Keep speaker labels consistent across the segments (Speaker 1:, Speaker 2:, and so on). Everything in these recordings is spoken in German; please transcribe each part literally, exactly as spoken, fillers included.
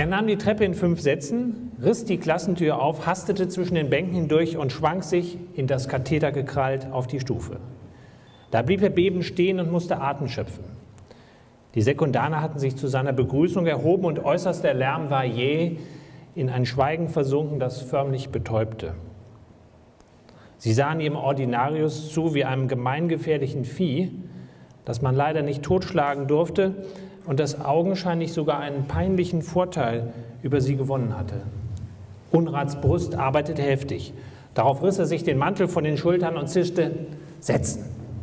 Speaker 1: Er nahm die Treppe in fünf Sätzen, riss die Klassentür auf, hastete zwischen den Bänken hindurch und schwang sich, in das Katheter gekrallt, auf die Stufe. Da blieb er bebend stehen und musste Atem schöpfen. Die Sekundaner hatten sich zu seiner Begrüßung erhoben und äußerster Lärm war jäh in ein Schweigen versunken, das förmlich betäubte. Sie sahen ihrem Ordinarius zu wie einem gemeingefährlichen Vieh, das man leider nicht totschlagen durfte und das augenscheinlich sogar einen peinlichen Vorteil über sie gewonnen hatte. Unrats Brust arbeitete heftig. Darauf riss er sich den Mantel von den Schultern und zischte: Setzen!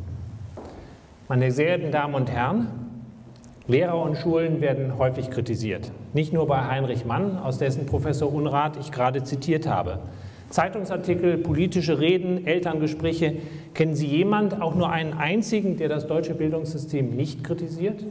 Speaker 1: Meine sehr geehrten Damen und Herren, Lehrer und Schulen werden häufig kritisiert. Nicht nur bei Heinrich Mann, aus dessen Professor Unrat ich gerade zitiert habe. Zeitungsartikel, politische Reden, Elterngespräche. Kennen Sie jemanden, auch nur einen einzigen, der das deutsche Bildungssystem nicht kritisiert?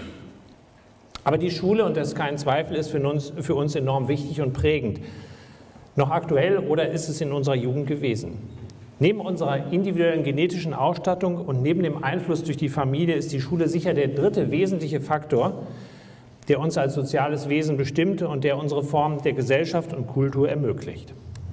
Speaker 1: Aber die Schule, und das ist kein Zweifel, ist für uns, für uns enorm wichtig und prägend. Noch aktuell oder ist es in unserer Jugend gewesen? Neben unserer individuellen genetischen Ausstattung und neben dem Einfluss durch die Familie ist die Schule sicher der dritte wesentliche Faktor, der uns als soziales Wesen bestimmt und der unsere Form der Gesellschaft und Kultur ermöglicht.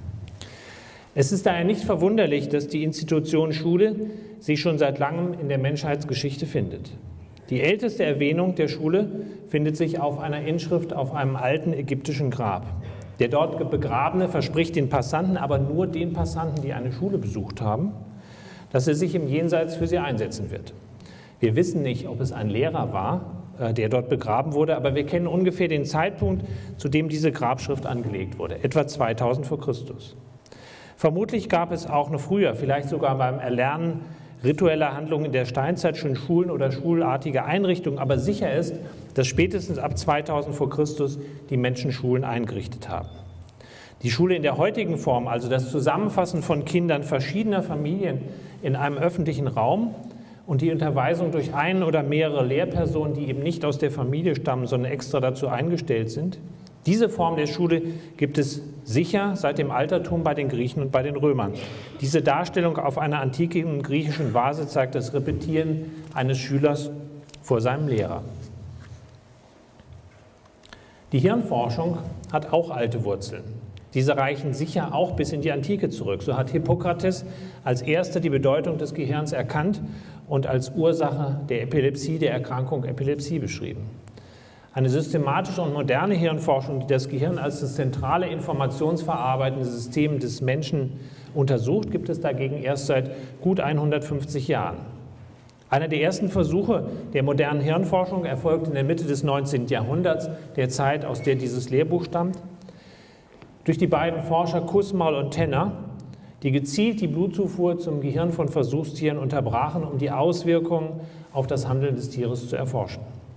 Speaker 1: Es ist daher nicht verwunderlich, dass die Institution Schule sich schon seit langem in der Menschheitsgeschichte findet. Die älteste Erwähnung der Schule findet sich auf einer Inschrift auf einem alten ägyptischen Grab. Der dort Begrabene verspricht den Passanten, aber nur den Passanten, die eine Schule besucht haben, dass er sich im Jenseits für sie einsetzen wird. Wir wissen nicht, ob es ein Lehrer war, der dort begraben wurde, aber wir kennen ungefähr den Zeitpunkt, zu dem diese Grabschrift angelegt wurde, etwa zweitausend vor Christus. Vermutlich gab es auch noch früher, vielleicht sogar beim Erlernen ritueller Handlungen in der Steinzeit schon Schulen oder schulartige Einrichtungen, aber sicher ist, dass spätestens ab zweitausend vor Christus die Menschen Schulen eingerichtet haben. Die Schule in der heutigen Form, also das Zusammenfassen von Kindern verschiedener Familien in einem öffentlichen Raum und die Unterweisung durch einen oder mehrere Lehrpersonen, die eben nicht aus der Familie stammen, sondern extra dazu eingestellt sind, diese Form der Schule gibt es sicher seit dem Altertum bei den Griechen und bei den Römern. Diese Darstellung auf einer antiken griechischen Vase zeigt das Repetieren eines Schülers vor seinem Lehrer. Die Hirnforschung hat auch alte Wurzeln. Diese reichen sicher auch bis in die Antike zurück. So hat Hippokrates als erster die Bedeutung des Gehirns erkannt und als Ursache der Epilepsie, der Erkrankung Epilepsie beschrieben. Eine systematische und moderne Hirnforschung, die das Gehirn als das zentrale informationsverarbeitende System des Menschen untersucht, gibt es dagegen erst seit gut hundertfünfzig Jahren. Einer der ersten Versuche der modernen Hirnforschung erfolgte in der Mitte des neunzehnten Jahrhunderts, der Zeit, aus der dieses Lehrbuch stammt, durch die beiden Forscher Kussmaul und Tenner, die gezielt die Blutzufuhr zum Gehirn von Versuchstieren unterbrachen, um die Auswirkungen auf das Handeln des Tieres zu erforschen.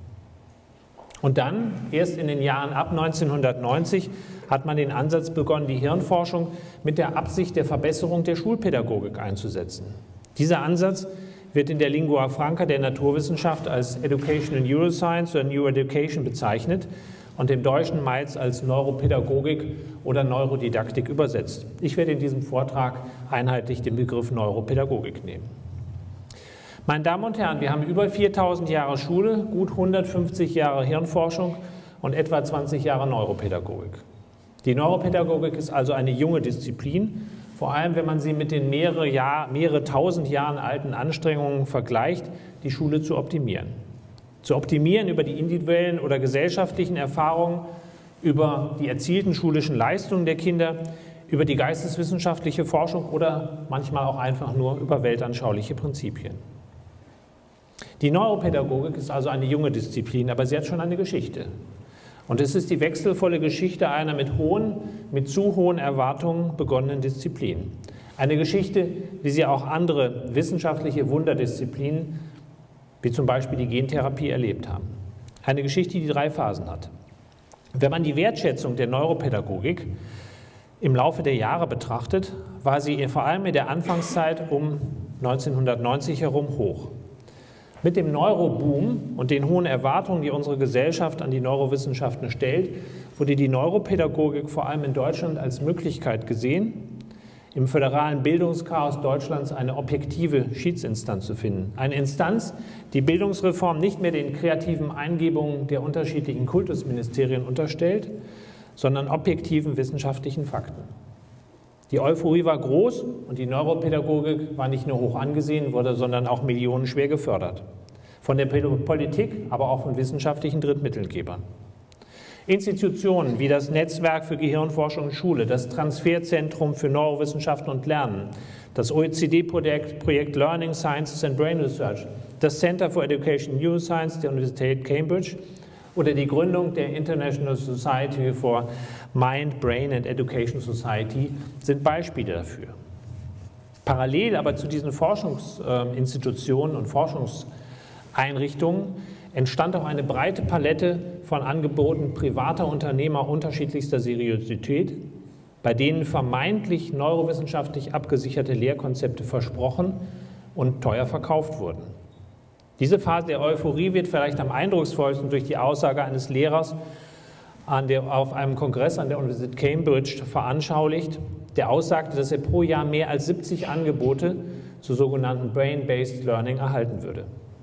Speaker 1: Und dann, erst in den Jahren ab neunzehnhundertneunzig, hat man den Ansatz begonnen, die Hirnforschung mit der Absicht der Verbesserung der Schulpädagogik einzusetzen. Dieser Ansatz wird in der Lingua Franca der Naturwissenschaft als Educational Neuroscience oder New Education bezeichnet und im Deutschen meist als Neuropädagogik oder Neurodidaktik übersetzt. Ich werde in diesem Vortrag einheitlich den Begriff Neuropädagogik nehmen. Meine Damen und Herren, wir haben über viertausend Jahre Schule, gut hundertfünfzig Jahre Hirnforschung und etwa zwanzig Jahre Neuropädagogik. Die Neuropädagogik ist also eine junge Disziplin, vor allem wenn man sie mit den mehrere, Jahr, mehrere tausend Jahren alten Anstrengungen vergleicht, die Schule zu optimieren. Zu optimieren über die individuellen oder gesellschaftlichen Erfahrungen, über die erzielten schulischen Leistungen der Kinder, über die geisteswissenschaftliche Forschung oder manchmal auch einfach nur über weltanschauliche Prinzipien. Die Neuropädagogik ist also eine junge Disziplin, aber sie hat schon eine Geschichte. Und es ist die wechselvolle Geschichte einer mit hohen, mit zu hohen Erwartungen begonnenen Disziplin. Eine Geschichte, wie sie auch andere wissenschaftliche Wunderdisziplinen, wie zum Beispiel die Gentherapie, erlebt haben. Eine Geschichte, die drei Phasen hat. Wenn man die Wertschätzung der Neuropädagogik im Laufe der Jahre betrachtet, war sie vor allem in der Anfangszeit um neunzehnhundertneunzig herum hoch. Mit dem Neuroboom und den hohen Erwartungen, die unsere Gesellschaft an die Neurowissenschaften stellt, wurde die Neuropädagogik vor allem in Deutschland als Möglichkeit gesehen, im föderalen Bildungschaos Deutschlands eine objektive Schiedsinstanz zu finden. Eine Instanz, die Bildungsreform nicht mehr den kreativen Eingebungen der unterschiedlichen Kultusministerien unterstellt, sondern objektiven wissenschaftlichen Fakten. Die Euphorie war groß und die Neuropädagogik war nicht nur hoch angesehen, wurde, sondern auch millionenschwer gefördert. Von der Politik, aber auch von wissenschaftlichen Drittmittelgebern. Institutionen wie das Netzwerk für Gehirnforschung und Schule, das Transferzentrum für Neurowissenschaften und Lernen, das O E C D-Projekt Projekt Learning Sciences and Brain Research, das Center for Education Neuroscience der Universität Cambridge oder die Gründung der International Society for Mind, Brain and Education Society sind Beispiele dafür. Parallel aber zu diesen Forschungsinstitutionen und Forschungseinrichtungen entstand auch eine breite Palette von Angeboten privater Unternehmer unterschiedlichster Seriosität, bei denen vermeintlich neurowissenschaftlich abgesicherte Lehrkonzepte versprochen und teuer verkauft wurden. Diese Phase der Euphorie wird vielleicht am eindrucksvollsten durch die Aussage eines Lehrers an der, auf einem Kongress an der Universität Cambridge veranschaulicht, der aussagte, dass er pro Jahr mehr als siebzig Angebote zu sogenannten Brain-Based Learning erhalten würde.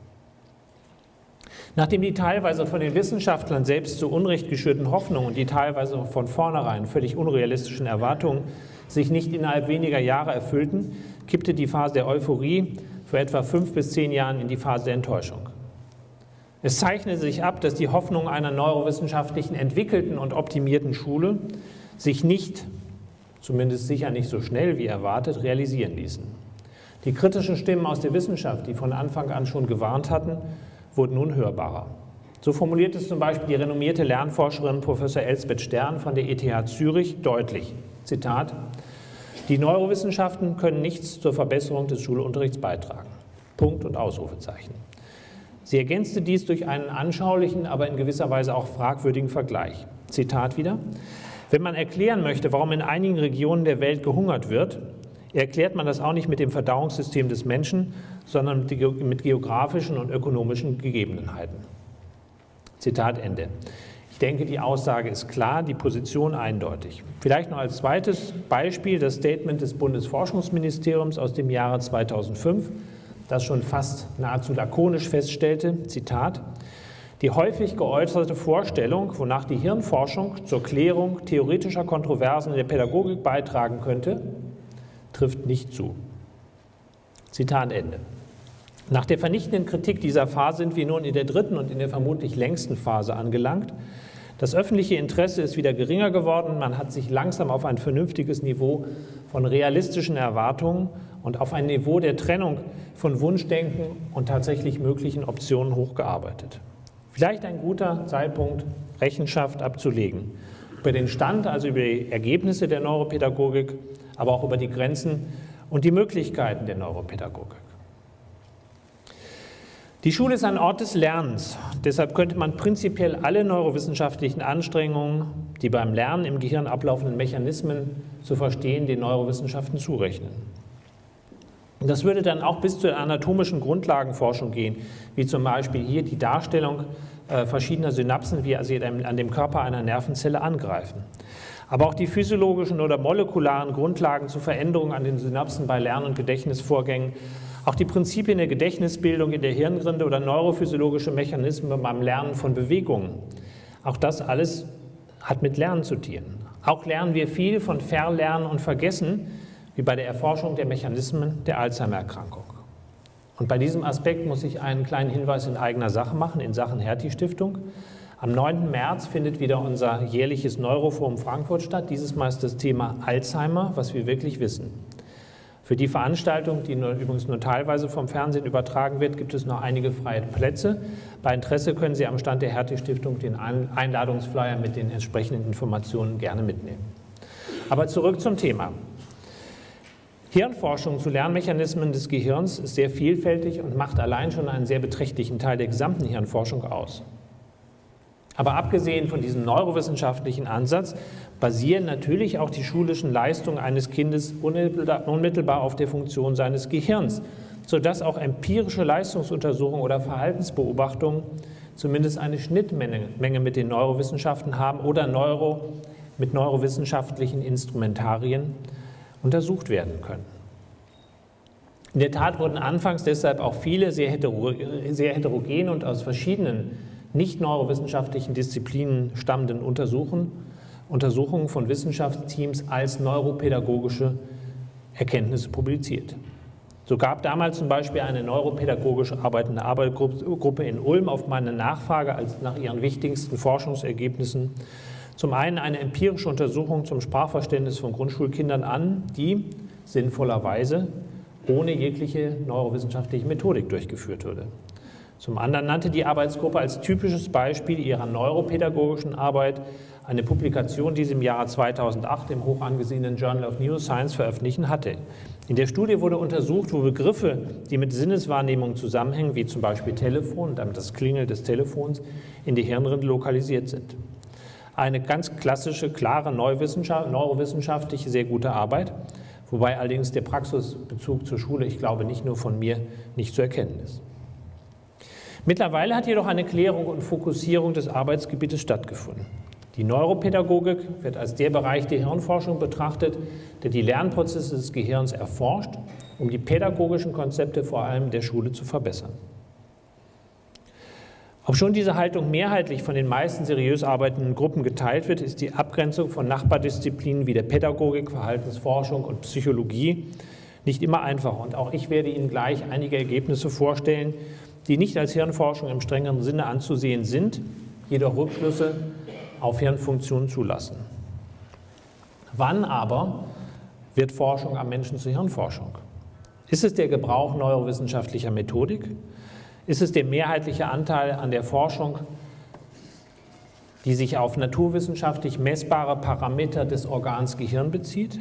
Speaker 1: Nachdem die teilweise von den Wissenschaftlern selbst zu Unrecht geschürten Hoffnungen und die teilweise von vornherein völlig unrealistischen Erwartungen sich nicht innerhalb weniger Jahre erfüllten, kippte die Phase der Euphorie vor etwa fünf bis zehn Jahren in die Phase der Enttäuschung. Es zeichnete sich ab, dass die Hoffnungen einer neurowissenschaftlichen, entwickelten und optimierten Schule sich nicht, zumindest sicher nicht so schnell wie erwartet, realisieren ließen. Die kritischen Stimmen aus der Wissenschaft, die von Anfang an schon gewarnt hatten, wurden nun hörbarer. So formuliert es zum Beispiel die renommierte Lernforscherin Professor Elsbeth Stern von der E T H Zürich deutlich, Zitat, die Neurowissenschaften können nichts zur Verbesserung des Schulunterrichts beitragen. Punkt und Ausrufezeichen. Sie ergänzte dies durch einen anschaulichen, aber in gewisser Weise auch fragwürdigen Vergleich. Zitat wieder, wenn man erklären möchte, warum in einigen Regionen der Welt gehungert wird, erklärt man das auch nicht mit dem Verdauungssystem des Menschen, sondern mit geografischen und ökonomischen Gegebenheiten. Zitat Ende. Ich denke, die Aussage ist klar, die Position eindeutig. Vielleicht noch als zweites Beispiel das Statement des Bundesforschungsministeriums aus dem Jahre zweitausendfünf, das schon fast nahezu lakonisch feststellte, Zitat, die häufig geäußerte Vorstellung, wonach die Hirnforschung zur Klärung theoretischer Kontroversen in der Pädagogik beitragen könnte, trifft nicht zu. Zitat Ende. Nach der vernichtenden Kritik dieser Phase sind wir nun in der dritten und in der vermutlich längsten Phase angelangt. Das öffentliche Interesse ist wieder geringer geworden. Man hat sich langsam auf ein vernünftiges Niveau von realistischen Erwartungen und auf ein Niveau der Trennung von Wunschdenken und tatsächlich möglichen Optionen hochgearbeitet. Vielleicht ein guter Zeitpunkt, Rechenschaft abzulegen. Über den Stand, also über die Ergebnisse der Neuropädagogik, aber auch über die Grenzen und die Möglichkeiten der Neuropädagogik. Die Schule ist ein Ort des Lernens. Deshalb könnte man prinzipiell alle neurowissenschaftlichen Anstrengungen, die beim Lernen im Gehirn ablaufenden Mechanismen zu verstehen, den Neurowissenschaften zurechnen. Und das würde dann auch bis zur anatomischen Grundlagenforschung gehen, wie zum Beispiel hier die Darstellung äh, verschiedener Synapsen, wie sie an dem Körper einer Nervenzelle angreifen. Aber auch die physiologischen oder molekularen Grundlagen zu Veränderungen an den Synapsen bei Lern- und Gedächtnisvorgängen, auch die Prinzipien der Gedächtnisbildung in der Hirnrinde oder neurophysiologische Mechanismen beim Lernen von Bewegungen. Auch das alles hat mit Lernen zu tun. Auch lernen wir viel von Verlernen und Vergessen, wie bei der Erforschung der Mechanismen der Alzheimer-Erkrankung. Und bei diesem Aspekt muss ich einen kleinen Hinweis in eigener Sache machen, in Sachen Hertie-Stiftung. Am neunten März findet wieder unser jährliches Neuroforum Frankfurt statt. Dieses Mal ist das Thema Alzheimer, was wir wirklich wissen. Für die Veranstaltung, die nur, übrigens nur teilweise vom Fernsehen übertragen wird, gibt es noch einige freie Plätze. Bei Interesse können Sie am Stand der Hertie-Stiftung den Einladungsflyer mit den entsprechenden Informationen gerne mitnehmen. Aber zurück zum Thema. Hirnforschung zu Lernmechanismen des Gehirns ist sehr vielfältig und macht allein schon einen sehr beträchtlichen Teil der gesamten Hirnforschung aus. Aber abgesehen von diesem neurowissenschaftlichen Ansatz basieren natürlich auch die schulischen Leistungen eines Kindes unmittelbar auf der Funktion seines Gehirns, sodass auch empirische Leistungsuntersuchungen oder Verhaltensbeobachtungen zumindest eine Schnittmenge mit den Neurowissenschaften haben oder Neuro, mit neurowissenschaftlichen Instrumentarien untersucht werden können. In der Tat wurden anfangs deshalb auch viele sehr, hetero sehr heterogene und aus verschiedenen nicht neurowissenschaftlichen Disziplinen stammenden Untersuchungen, Untersuchungen von Wissenschaftsteams als neuropädagogische Erkenntnisse publiziert. So gab damals zum Beispiel eine neuropädagogisch arbeitende Arbeitsgruppe in Ulm auf meine Nachfrage als nach ihren wichtigsten Forschungsergebnissen zum einen eine empirische Untersuchung zum Sprachverständnis von Grundschulkindern an, die sinnvollerweise ohne jegliche neurowissenschaftliche Methodik durchgeführt wurde. Zum anderen nannte die Arbeitsgruppe als typisches Beispiel ihrer neuropädagogischen Arbeit eine Publikation, die sie im Jahre zweitausendacht im hoch angesehenen Journal of Neuroscience veröffentlichen hatte. In der Studie wurde untersucht, wo Begriffe, die mit Sinneswahrnehmung zusammenhängen, wie zum Beispiel Telefon und damit das Klingeln des Telefons, in die Hirnrinde lokalisiert sind. Eine ganz klassische, klare neurowissenschaftliche, sehr gute Arbeit, wobei allerdings der Praxisbezug zur Schule, ich glaube, nicht nur von mir, nicht zu erkennen ist. Mittlerweile hat jedoch eine Klärung und Fokussierung des Arbeitsgebietes stattgefunden. Die Neuropädagogik wird als der Bereich der Hirnforschung betrachtet, der die Lernprozesse des Gehirns erforscht, um die pädagogischen Konzepte vor allem der Schule zu verbessern. Obschon diese Haltung mehrheitlich von den meisten seriös arbeitenden Gruppen geteilt wird, ist die Abgrenzung von Nachbardisziplinen wie der Pädagogik, Verhaltensforschung und Psychologie nicht immer einfach. Und auch ich werde Ihnen gleich einige Ergebnisse vorstellen, die nicht als Hirnforschung im strengeren Sinne anzusehen sind, jedoch Rückschlüsse auf Hirnfunktionen zulassen. Wann aber wird Forschung am Menschen zur Hirnforschung? Ist es der Gebrauch neurowissenschaftlicher Methodik? Ist es der mehrheitliche Anteil an der Forschung, die sich auf naturwissenschaftlich messbare Parameter des Organs Gehirn bezieht?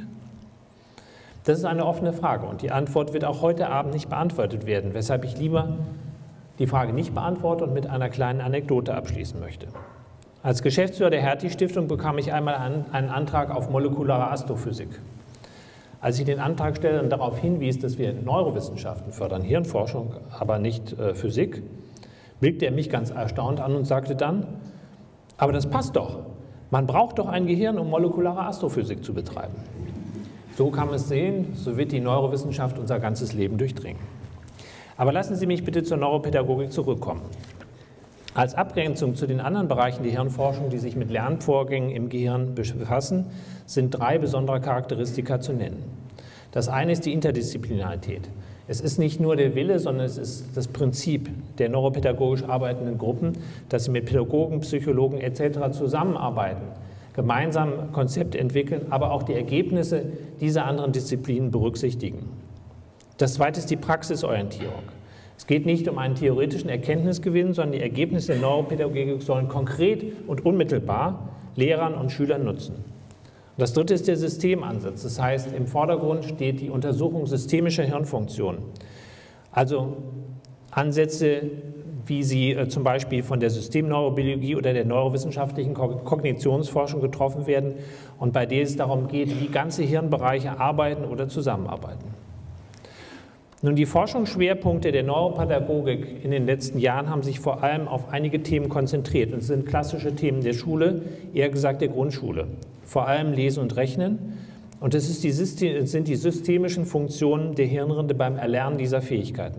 Speaker 1: Das ist eine offene Frage und die Antwort wird auch heute Abend nicht beantwortet werden, weshalb ich lieber die Frage nicht beantworte und mit einer kleinen Anekdote abschließen möchte. Als Geschäftsführer der Hertie-Stiftung bekam ich einmal einen Antrag auf molekulare Astrophysik. Als ich den Antrag stellte und darauf hinwies, dass wir Neurowissenschaften fördern, Hirnforschung, aber nicht äh, Physik, blickte er mich ganz erstaunt an und sagte dann, aber das passt doch, man braucht doch ein Gehirn, um molekulare Astrophysik zu betreiben. So kann man es sehen, so wird die Neurowissenschaft unser ganzes Leben durchdringen. Aber lassen Sie mich bitte zur Neuropädagogik zurückkommen. Als Abgrenzung zu den anderen Bereichen der Hirnforschung, die sich mit Lernvorgängen im Gehirn befassen, sind drei besondere Charakteristika zu nennen. Das eine ist die Interdisziplinarität. Es ist nicht nur der Wille, sondern es ist das Prinzip der neuropädagogisch arbeitenden Gruppen, dass sie mit Pädagogen, Psychologen et cetera zusammenarbeiten, gemeinsam Konzepte entwickeln, aber auch die Ergebnisse dieser anderen Disziplinen berücksichtigen. Das zweite ist die Praxisorientierung. Es geht nicht um einen theoretischen Erkenntnisgewinn, sondern die Ergebnisse der Neuropädagogik sollen konkret und unmittelbar Lehrern und Schülern nutzen. Und das dritte ist der Systemansatz. Das heißt, im Vordergrund steht die Untersuchung systemischer Hirnfunktionen. Also Ansätze, wie sie äh, zum Beispiel von der Systemneurobiologie oder der neurowissenschaftlichen Kognitionsforschung getroffen werden und bei denen es darum geht, wie ganze Hirnbereiche arbeiten oder zusammenarbeiten. Nun, die Forschungsschwerpunkte der Neuropädagogik in den letzten Jahren haben sich vor allem auf einige Themen konzentriert und es sind klassische Themen der Schule, eher gesagt der Grundschule. Vor allem Lesen und Rechnen und es ist die System, sind die systemischen Funktionen der Hirnrinde beim Erlernen dieser Fähigkeiten.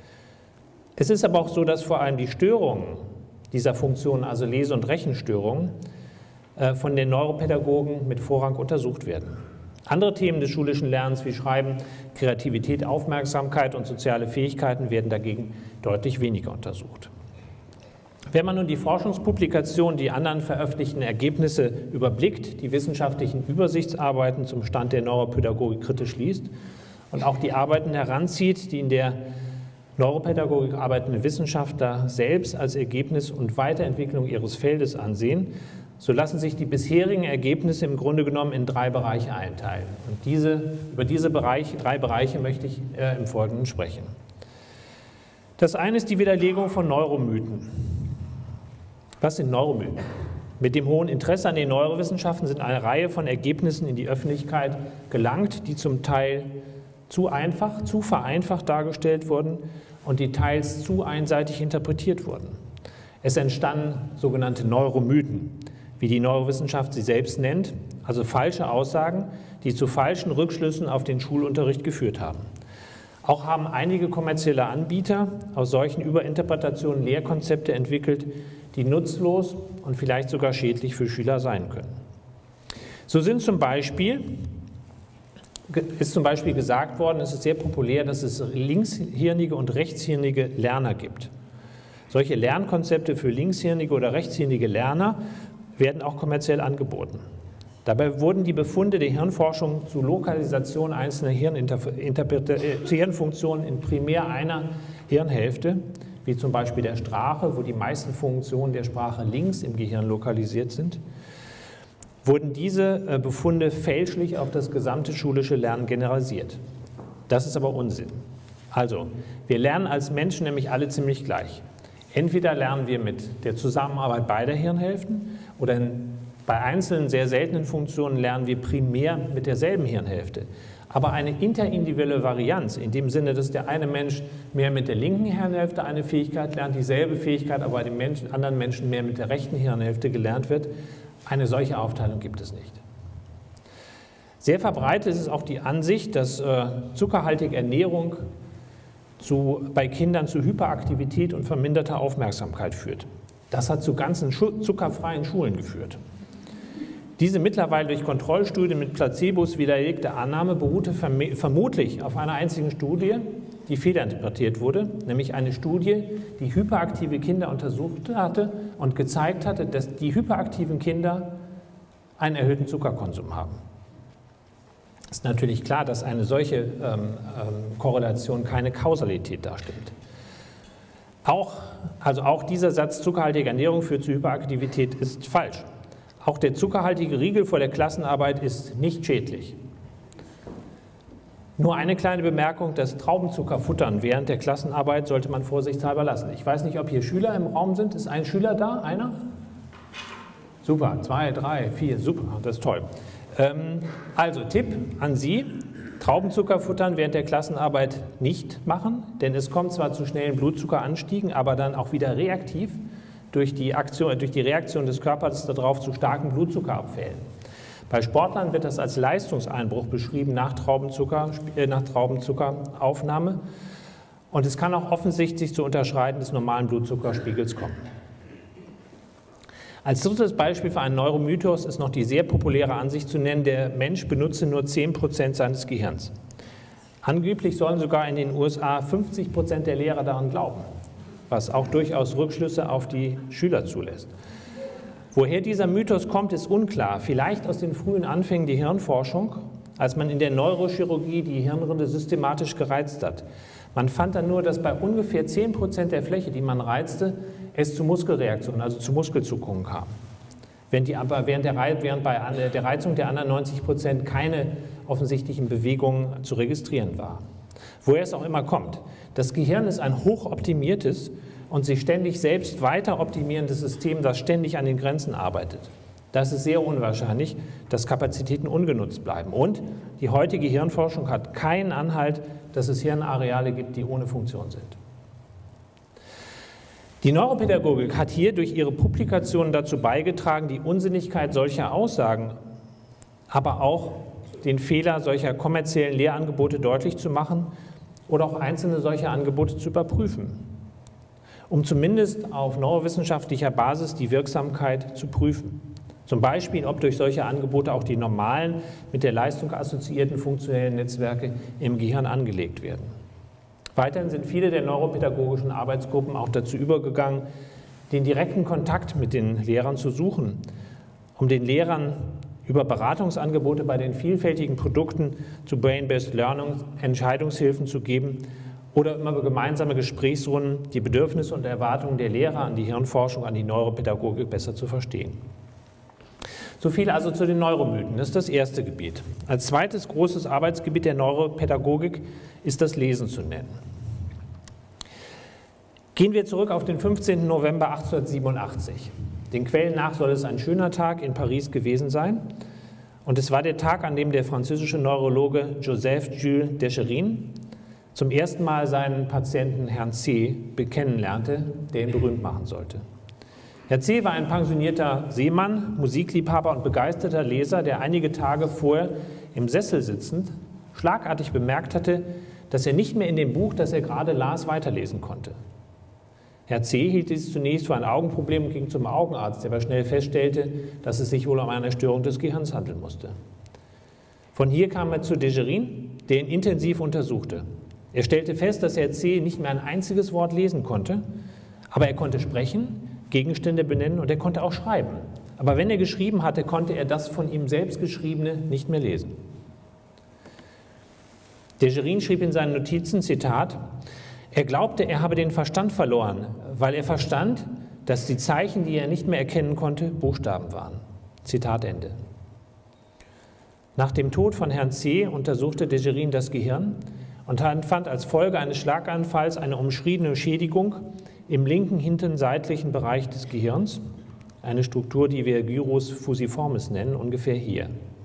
Speaker 1: Es ist aber auch so, dass vor allem die Störungen dieser Funktionen, also Lese- und Rechenstörungen, von den Neuropädagogen mit Vorrang untersucht werden. Andere Themen des schulischen Lernens wie Schreiben, Kreativität, Aufmerksamkeit und soziale Fähigkeiten werden dagegen deutlich weniger untersucht. Wenn man nun die Forschungspublikationen, die anderen veröffentlichten Ergebnisse überblickt, die wissenschaftlichen Übersichtsarbeiten zum Stand der Neuropädagogik kritisch liest und auch die Arbeiten heranzieht, die in der Neuropädagogik arbeitende Wissenschaftler selbst als Ergebnis und Weiterentwicklung ihres Feldes ansehen, so lassen sich die bisherigen Ergebnisse im Grunde genommen in drei Bereiche einteilen. Und diese, über diese Bereiche, drei Bereiche möchte ich äh, im Folgenden sprechen. Das eine ist die Widerlegung von Neuromythen. Was sind Neuromythen? Mit dem hohen Interesse an den Neurowissenschaften sind eine Reihe von Ergebnissen in die Öffentlichkeit gelangt, die zum Teil zu einfach, zu vereinfacht dargestellt wurden und die teils zu einseitig interpretiert wurden. Es entstanden sogenannte Neuromythen, wie die Neurowissenschaft sie selbst nennt, also falsche Aussagen, die zu falschen Rückschlüssen auf den Schulunterricht geführt haben. Auch haben einige kommerzielle Anbieter aus solchen Überinterpretationen Lehrkonzepte entwickelt, die nutzlos und vielleicht sogar schädlich für Schüler sein können. So sind zum Beispiel, ist zum Beispiel gesagt worden, es ist sehr populär, dass es linkshirnige und rechtshirnige Lerner gibt. Solche Lernkonzepte für linkshirnige oder rechtshirnige Lerner werden auch kommerziell angeboten. Dabei wurden die Befunde der Hirnforschung zur Lokalisation einzelner Hirnfunktionen in primär einer Hirnhälfte, wie zum Beispiel der Sprache, wo die meisten Funktionen der Sprache links im Gehirn lokalisiert sind, wurden diese Befunde fälschlich auf das gesamte schulische Lernen generalisiert. Das ist aber Unsinn. Also, wir lernen als Menschen nämlich alle ziemlich gleich. Entweder lernen wir mit der Zusammenarbeit beider Hirnhälften oder in, bei einzelnen sehr seltenen Funktionen lernen wir primär mit derselben Hirnhälfte. Aber eine interindividuelle Varianz, in dem Sinne, dass der eine Mensch mehr mit der linken Hirnhälfte eine Fähigkeit lernt, dieselbe Fähigkeit aber bei den Menschen, anderen Menschen mehr mit der rechten Hirnhälfte gelernt wird, eine solche Aufteilung gibt es nicht. Sehr verbreitet ist auch die Ansicht, dass äh, zuckerhaltige Ernährung zu, bei Kindern zu Hyperaktivität und verminderter Aufmerksamkeit führt. Das hat zu ganzen zuckerfreien Schulen geführt. Diese mittlerweile durch Kontrollstudien mit Placebos widerlegte Annahme beruhte vermutlich auf einer einzigen Studie, die fehlinterpretiert wurde, nämlich eine Studie, die hyperaktive Kinder untersucht hatte und gezeigt hatte, dass die hyperaktiven Kinder einen erhöhten Zuckerkonsum haben. Es ist natürlich klar, dass eine solche ähm, ähm, Korrelation keine Kausalität darstellt. Auch, also auch dieser Satz, zuckerhaltige Ernährung führt zu Hyperaktivität, ist falsch. Auch der zuckerhaltige Riegel vor der Klassenarbeit ist nicht schädlich. Nur eine kleine Bemerkung, das Traubenzucker futtern während der Klassenarbeit sollte man vorsichtshalber lassen. Ich weiß nicht, ob hier Schüler im Raum sind. Ist ein Schüler da? Einer? Super, zwei, drei, vier, super, das ist toll. Ähm, also Tipp an Sie, Traubenzucker futtern während der Klassenarbeit nicht machen, denn es kommt zwar zu schnellen Blutzuckeranstiegen, aber dann auch wieder reaktiv durch die, Aktion, durch die Reaktion des Körpers darauf zu starken Blutzuckerabfällen. Bei Sportlern wird das als Leistungseinbruch beschrieben nach, Traubenzucker, äh, nach Traubenzuckeraufnahme und es kann auch offensichtlich zu Unterschreiten des normalen Blutzuckerspiegels kommen. Als drittes Beispiel für einen Neuromythos ist noch die sehr populäre Ansicht zu nennen, der Mensch benutze nur zehn Prozent seines Gehirns. Angeblich sollen sogar in den U S A fünfzig Prozent der Lehrer daran glauben, was auch durchaus Rückschlüsse auf die Schüler zulässt. Woher dieser Mythos kommt, ist unklar. Vielleicht aus den frühen Anfängen der Hirnforschung, als man in der Neurochirurgie die Hirnrinde systematisch gereizt hat. Man fand dann nur, dass bei ungefähr zehn Prozent der Fläche, die man reizte, es zu Muskelreaktionen, also zu Muskelzuckungen kam. Während, die, aber während, der, während bei der Reizung der anderen neunzig Prozent keine offensichtlichen Bewegungen zu registrieren war. Woher es auch immer kommt. Das Gehirn ist ein hochoptimiertes und sich ständig selbst weiter optimierendes System, das ständig an den Grenzen arbeitet. Das ist sehr unwahrscheinlich, dass Kapazitäten ungenutzt bleiben. Und die heutige Hirnforschung hat keinen Anhalt, dass es Hirnareale gibt, die ohne Funktion sind. Die Neuropädagogik hat hier durch ihre Publikationen dazu beigetragen, die Unsinnigkeit solcher Aussagen, aber auch den Fehler solcher kommerziellen Lehrangebote deutlich zu machen oder auch einzelne solcher Angebote zu überprüfen, um zumindest auf neurowissenschaftlicher Basis die Wirksamkeit zu prüfen. Zum Beispiel, ob durch solche Angebote auch die normalen, mit der Leistung assoziierten funktionellen Netzwerke im Gehirn angelegt werden. Weiterhin sind viele der neuropädagogischen Arbeitsgruppen auch dazu übergegangen, den direkten Kontakt mit den Lehrern zu suchen, um den Lehrern über Beratungsangebote bei den vielfältigen Produkten zu Brain-Based Learning Entscheidungshilfen zu geben oder immer gemeinsame Gesprächsrunden, die Bedürfnisse und Erwartungen der Lehrer an die Hirnforschung, an die Neuropädagogik besser zu verstehen. So viel also zu den Neuromythen. Das ist das erste Gebiet. Als zweites großes Arbeitsgebiet der Neuropädagogik ist das Lesen zu nennen. Gehen wir zurück auf den fünfzehnten November achtzehnhundertsiebenundachtzig. Den Quellen nach soll es ein schöner Tag in Paris gewesen sein. Und es war der Tag, an dem der französische Neurologe Joseph Jules Descherin zum ersten Mal seinen Patienten Herrn C. bekennenlernte, der ihn berühmt machen sollte. Herr C. war ein pensionierter Seemann, Musikliebhaber und begeisterter Leser, der einige Tage vorher im Sessel sitzend schlagartig bemerkt hatte, dass er nicht mehr in dem Buch, das er gerade las, weiterlesen konnte. Herr C. hielt dies zunächst für ein Augenproblem und ging zum Augenarzt, der aber schnell feststellte, dass es sich wohl um eine Störung des Gehirns handeln musste. Von hier kam er zu Desgerin, der ihn intensiv untersuchte. Er stellte fest, dass Herr C. nicht mehr ein einziges Wort lesen konnte, aber er konnte sprechen, Gegenstände benennen und er konnte auch schreiben. Aber wenn er geschrieben hatte, konnte er das von ihm selbst Geschriebene nicht mehr lesen. Desgerin schrieb in seinen Notizen, Zitat, er glaubte, er habe den Verstand verloren, weil er verstand, dass die Zeichen, die er nicht mehr erkennen konnte, Buchstaben waren. Zitat Ende. Nach dem Tod von Herrn C. untersuchte Desgerin das Gehirn und fand als Folge eines Schlaganfalls eine umschriebene Schädigung im linken hinteren seitlichen Bereich des Gehirns, eine Struktur, die wir Gyrus fusiformis nennen, ungefähr hier.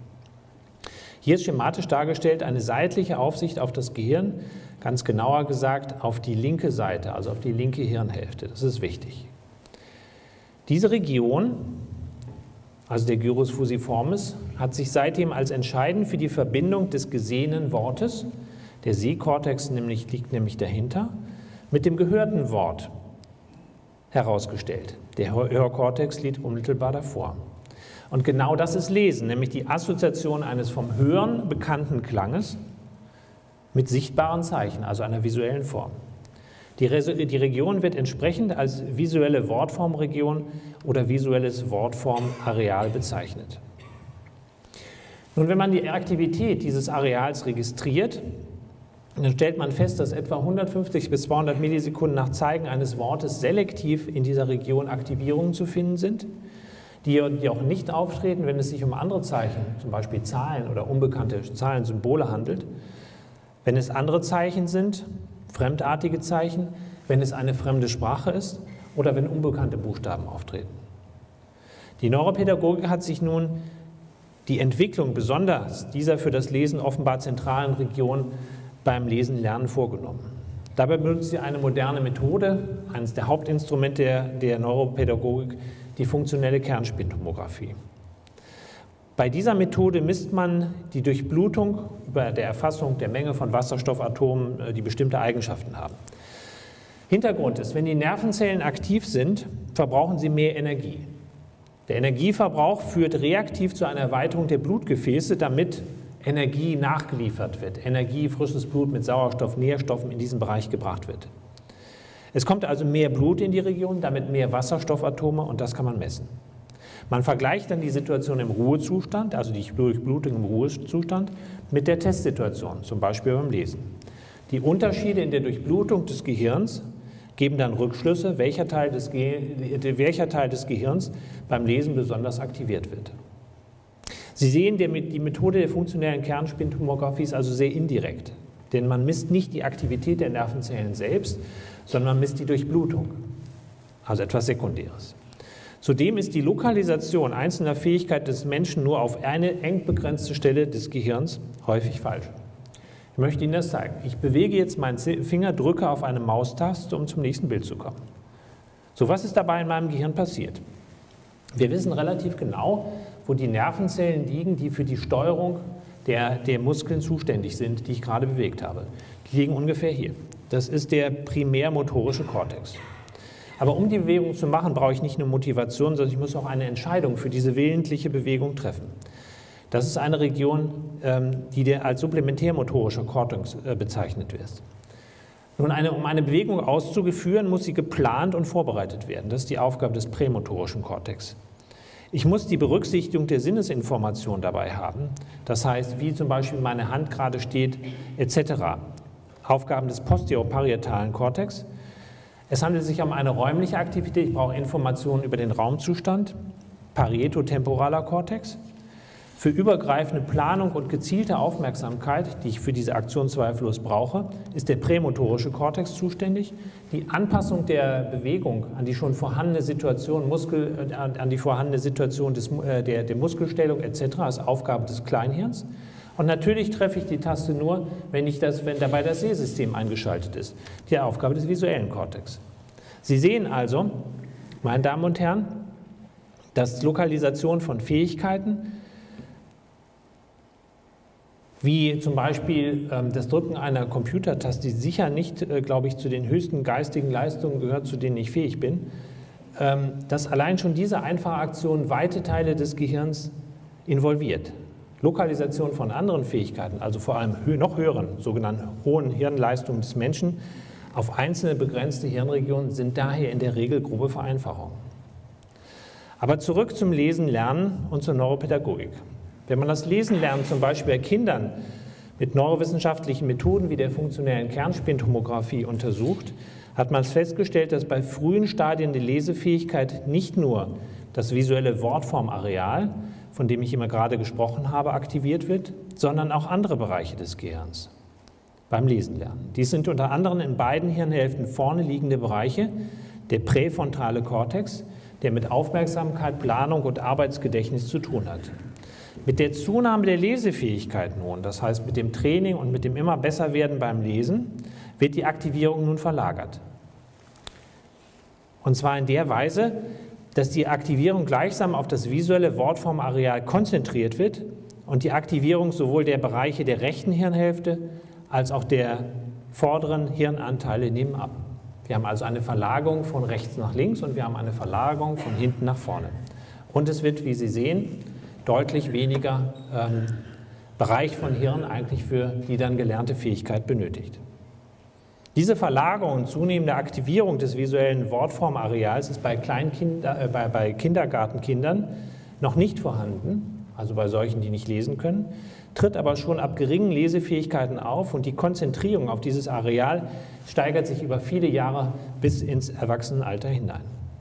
Speaker 1: Hier ist schematisch dargestellt eine seitliche Aufsicht auf das Gehirn, ganz genauer gesagt auf die linke Seite, also auf die linke Hirnhälfte. Das ist wichtig. Diese Region, also der Gyrus fusiformis, hat sich seitdem als entscheidend für die Verbindung des gesehenen Wortes, der Sehkortex nämlich, liegt nämlich dahinter, mit dem gehörten Wort herausgestellt. Der Hörkortex liegt unmittelbar davor. Und genau das ist Lesen, nämlich die Assoziation eines vom Hören bekannten Klanges mit sichtbaren Zeichen, also einer visuellen Form. Die, Re die Region wird entsprechend als visuelle Wortformregion oder visuelles Wortformareal bezeichnet. Nun, wenn man die Aktivität dieses Areals registriert, dann stellt man fest, dass etwa hundertfünfzig bis zweihundert Millisekunden nach Zeigen eines Wortes selektiv in dieser Region Aktivierungen zu finden sind, die, die auch nicht auftreten, wenn es sich um andere Zeichen, zum Beispiel Zahlen oder unbekannte Zahlensymbole handelt. Wenn es andere Zeichen sind, fremdartige Zeichen, wenn es eine fremde Sprache ist oder wenn unbekannte Buchstaben auftreten. Die Neuropädagogik hat sich nun die Entwicklung besonders dieser für das Lesen offenbar zentralen Region beim Lesen lernen vorgenommen. Dabei benutzt sie eine moderne Methode, eines der Hauptinstrumente der, der Neuropädagogik, die funktionelle Kernspintomographie. Bei dieser Methode misst man die Durchblutung über der Erfassung der Menge von Wasserstoffatomen, die bestimmte Eigenschaften haben. Hintergrund ist, wenn die Nervenzellen aktiv sind, verbrauchen sie mehr Energie. Der Energieverbrauch führt reaktiv zu einer Erweiterung der Blutgefäße, damit Energie nachgeliefert wird, Energie, frisches Blut mit Sauerstoff, Nährstoffen in diesen Bereich gebracht wird. Es kommt also mehr Blut in die Region, damit mehr Wasserstoffatome und das kann man messen. Man vergleicht dann die Situation im Ruhezustand, also die Durchblutung im Ruhezustand, mit der Testsituation, zum Beispiel beim Lesen. Die Unterschiede in der Durchblutung des Gehirns geben dann Rückschlüsse, welcher Teil des, Ge welcher Teil des Gehirns beim Lesen besonders aktiviert wird. Sie sehen, die Methode der funktionellen Kernspintomographie ist also sehr indirekt, denn man misst nicht die Aktivität der Nervenzellen selbst, sondern man misst die Durchblutung, also etwas Sekundäres. Zudem ist die Lokalisation einzelner Fähigkeiten des Menschen nur auf eine eng begrenzte Stelle des Gehirns häufig falsch. Ich möchte Ihnen das zeigen. Ich bewege jetzt meinen Finger, drücke auf eine Maustaste, um zum nächsten Bild zu kommen. So, was ist dabei in meinem Gehirn passiert? Wir wissen relativ genau, wo die Nervenzellen liegen, die für die Steuerung der, der Muskeln zuständig sind, die ich gerade bewegt habe. Die liegen ungefähr hier. Das ist der primärmotorische Kortex. Aber um die Bewegung zu machen, brauche ich nicht nur Motivation, sondern ich muss auch eine Entscheidung für diese willentliche Bewegung treffen. Das ist eine Region, die als supplementärmotorischer Kortex bezeichnet wird. Nun, eine, um eine Bewegung auszuführen, muss sie geplant und vorbereitet werden. Das ist die Aufgabe des prämotorischen Kortex. Ich muss die Berücksichtigung der Sinnesinformation dabei haben, das heißt, wie zum Beispiel meine Hand gerade steht, et cetera. Aufgaben des posterior-parietalen Kortex. Es handelt sich um eine räumliche Aktivität, ich brauche Informationen über den Raumzustand, parietotemporaler Kortex. Für übergreifende Planung und gezielte Aufmerksamkeit, die ich für diese Aktion zweifellos brauche, ist der prämotorische Kortex zuständig. Die Anpassung der Bewegung an die schon vorhandene Situation, Muskel, an die vorhandene Situation des, der, der Muskelstellung et cetera ist Aufgabe des Kleinhirns. Und natürlich treffe ich die Taste nur, wenn, ich das, wenn dabei das Sehsystem eingeschaltet ist, die Aufgabe des visuellen Kortex. Sie sehen also, Meine Damen und Herren, dass Lokalisation von Fähigkeiten, wie zum Beispiel ähm, das Drücken einer Computertaste, die sicher nicht, äh, glaube ich, zu den höchsten geistigen Leistungen gehört, zu denen ich fähig bin, ähm, dass allein schon diese einfache Aktion weite Teile des Gehirns involviert. Lokalisation von anderen Fähigkeiten, also vor allem hö noch höheren, sogenannten hohen Hirnleistungen des Menschen, auf einzelne begrenzte Hirnregionen sind daher in der Regel grobe Vereinfachungen. Aber zurück zum Lesen, Lernen und zur Neuropädagogik. Wenn man das Lesen lernen zum Beispiel bei Kindern mit neurowissenschaftlichen Methoden wie der funktionellen Kernspintomographie untersucht, hat man festgestellt, dass bei frühen Stadien der Lesefähigkeit nicht nur das visuelle Wortformareal, von dem ich immer gerade gesprochen habe, aktiviert wird, sondern auch andere Bereiche des Gehirns beim Lesen lernen. Dies sind unter anderem in beiden Hirnhälften vorne liegende Bereiche, der präfrontale Kortex, der mit Aufmerksamkeit, Planung und Arbeitsgedächtnis zu tun hat. Mit der Zunahme der Lesefähigkeit nun, das heißt mit dem Training und mit dem immer besser werden beim Lesen, wird die Aktivierung nun verlagert. Und zwar in der Weise, dass die Aktivierung gleichsam auf das visuelle Wortformareal konzentriert wird und die Aktivierung sowohl der Bereiche der rechten Hirnhälfte als auch der vorderen Hirnanteile nehmen ab. Wir haben also eine Verlagerung von rechts nach links und wir haben eine Verlagerung von hinten nach vorne. Und es wird, wie Sie sehen, deutlich weniger ähm, Bereich von Hirn eigentlich für die dann gelernte Fähigkeit benötigt. Diese Verlagerung und zunehmende Aktivierung des visuellen Wortformareals ist bei, Kleinkinder, äh, bei, bei Kindergartenkindern noch nicht vorhanden, also bei solchen, die nicht lesen können, tritt aber schon ab geringen Lesefähigkeiten auf und die Konzentrierung auf dieses Areal steigert sich über viele Jahre bis ins Erwachsenenalter hinein.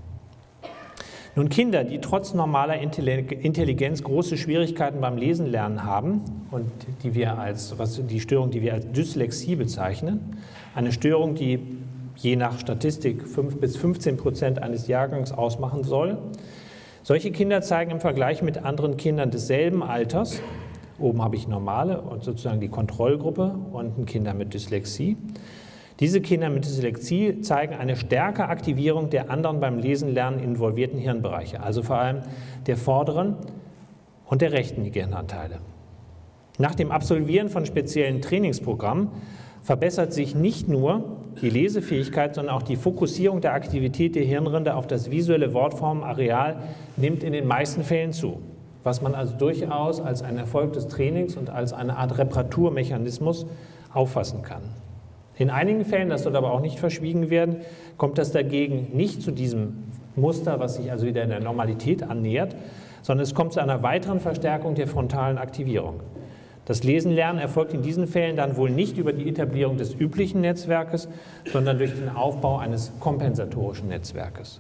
Speaker 1: Nun, Kinder, die trotz normaler Intelligenz große Schwierigkeiten beim Lesen lernen haben und die wir als, was, die Störung, die wir als Dyslexie bezeichnen, eine Störung, die je nach Statistik fünf bis fünfzehn Prozent eines Jahrgangs ausmachen soll. Solche Kinder zeigen im Vergleich mit anderen Kindern desselben Alters, oben habe ich normale und sozusagen die Kontrollgruppe, unten Kinder mit Dyslexie. Diese Kinder mit Dyslexie zeigen eine stärkere Aktivierung der anderen beim Lesen lernen involvierten Hirnbereiche, also vor allem der vorderen und der rechten Gehirnanteile. Nach dem Absolvieren von speziellen Trainingsprogrammen verbessert sich nicht nur die Lesefähigkeit, sondern auch die Fokussierung der Aktivität der Hirnrinde auf das visuelle Wortformareal nimmt in den meisten Fällen zu, was man also durchaus als einen Erfolg des Trainings und als eine Art Reparaturmechanismus auffassen kann. In einigen Fällen, das soll aber auch nicht verschwiegen werden, kommt das dagegen nicht zu diesem Muster, was sich also wieder in der Normalität annähert, sondern es kommt zu einer weiteren Verstärkung der frontalen Aktivierung. Das Lesen-Lernen erfolgt in diesen Fällen dann wohl nicht über die Etablierung des üblichen Netzwerkes, sondern durch den Aufbau eines kompensatorischen Netzwerkes.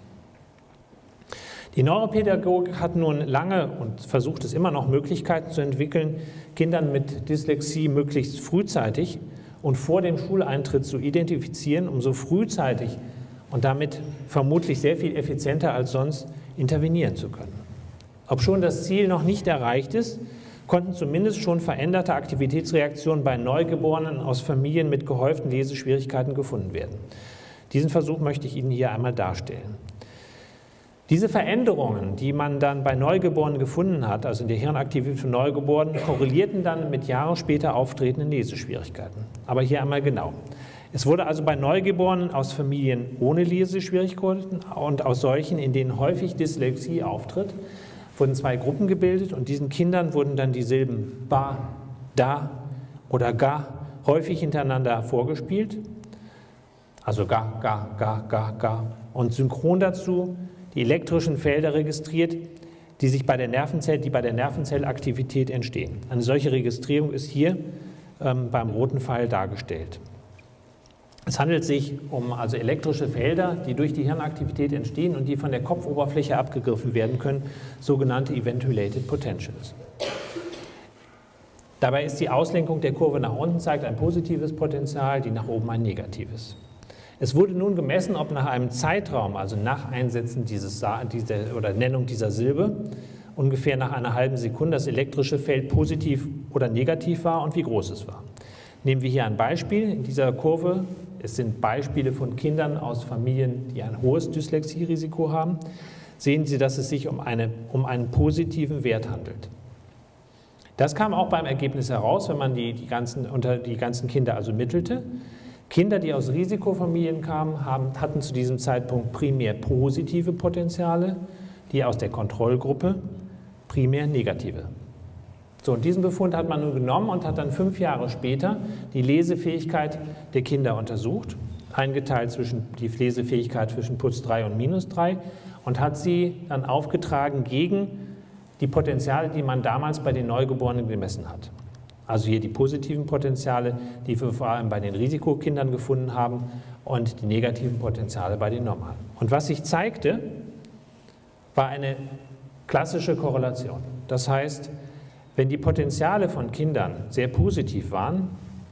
Speaker 1: Die Neuropädagogik hat nun lange und versucht es immer noch, Möglichkeiten zu entwickeln, Kindern mit Dyslexie möglichst frühzeitig und vor dem Schuleintritt zu identifizieren, um so frühzeitig und damit vermutlich sehr viel effizienter als sonst intervenieren zu können. Obschon das Ziel noch nicht erreicht ist, konnten zumindest schon veränderte Aktivitätsreaktionen bei Neugeborenen aus Familien mit gehäuften Leseschwierigkeiten gefunden werden. Diesen Versuch möchte ich Ihnen hier einmal darstellen. Diese Veränderungen, die man dann bei Neugeborenen gefunden hat, also in der Hirnaktivität von Neugeborenen, korrelierten dann mit Jahre später auftretenden Leseschwierigkeiten. Aber hier einmal genau. Es wurde also bei Neugeborenen aus Familien ohne Leseschwierigkeiten und aus solchen, in denen häufig Dyslexie auftritt, wurden zwei Gruppen gebildet und diesen Kindern wurden dann die Silben ba, da oder ga häufig hintereinander vorgespielt. Also ga, ga, ga, ga, ga und synchron dazu die elektrischen Felder registriert, die, sich bei der Nervenzell, die bei der Nervenzellaktivität entstehen. Eine solche Registrierung ist hier ähm, beim roten Pfeil dargestellt. Es handelt sich um also elektrische Felder, die durch die Hirnaktivität entstehen und die von der Kopfoberfläche abgegriffen werden können, sogenannte Eventuated Potentials. Dabei ist die Auslenkung der Kurve nach unten zeigt ein positives Potenzial, die nach oben ein negatives. Es wurde nun gemessen, ob nach einem Zeitraum, also nach Einsetzen dieses, dieser, oder Nennung dieser Silbe, ungefähr nach einer halben Sekunde das elektrische Feld positiv oder negativ war und wie groß es war. Nehmen wir hier ein Beispiel. In dieser Kurve es sind Beispiele von Kindern aus Familien, die ein hohes Dyslexierisiko haben, sehen Sie, dass es sich um, eine, um einen positiven Wert handelt. Das kam auch beim Ergebnis heraus, wenn man die, die, ganzen, unter die ganzen Kinder also mittelte. Kinder, die aus Risikofamilien kamen, haben, hatten zu diesem Zeitpunkt primär positive Potenziale, die aus der Kontrollgruppe primär negative. So, und diesen Befund hat man nun genommen und hat dann fünf Jahre später die Lesefähigkeit der Kinder untersucht, eingeteilt zwischen die Lesefähigkeit zwischen plus drei und minus drei und hat sie dann aufgetragen gegen die Potenziale, die man damals bei den Neugeborenen gemessen hat. Also hier die positiven Potenziale, die wir vor allem bei den Risikokindern gefunden haben, und die negativen Potenziale bei den Normalen. Und was sich zeigte, war eine klassische Korrelation. Das heißt, wenn die Potenziale von Kindern sehr positiv waren,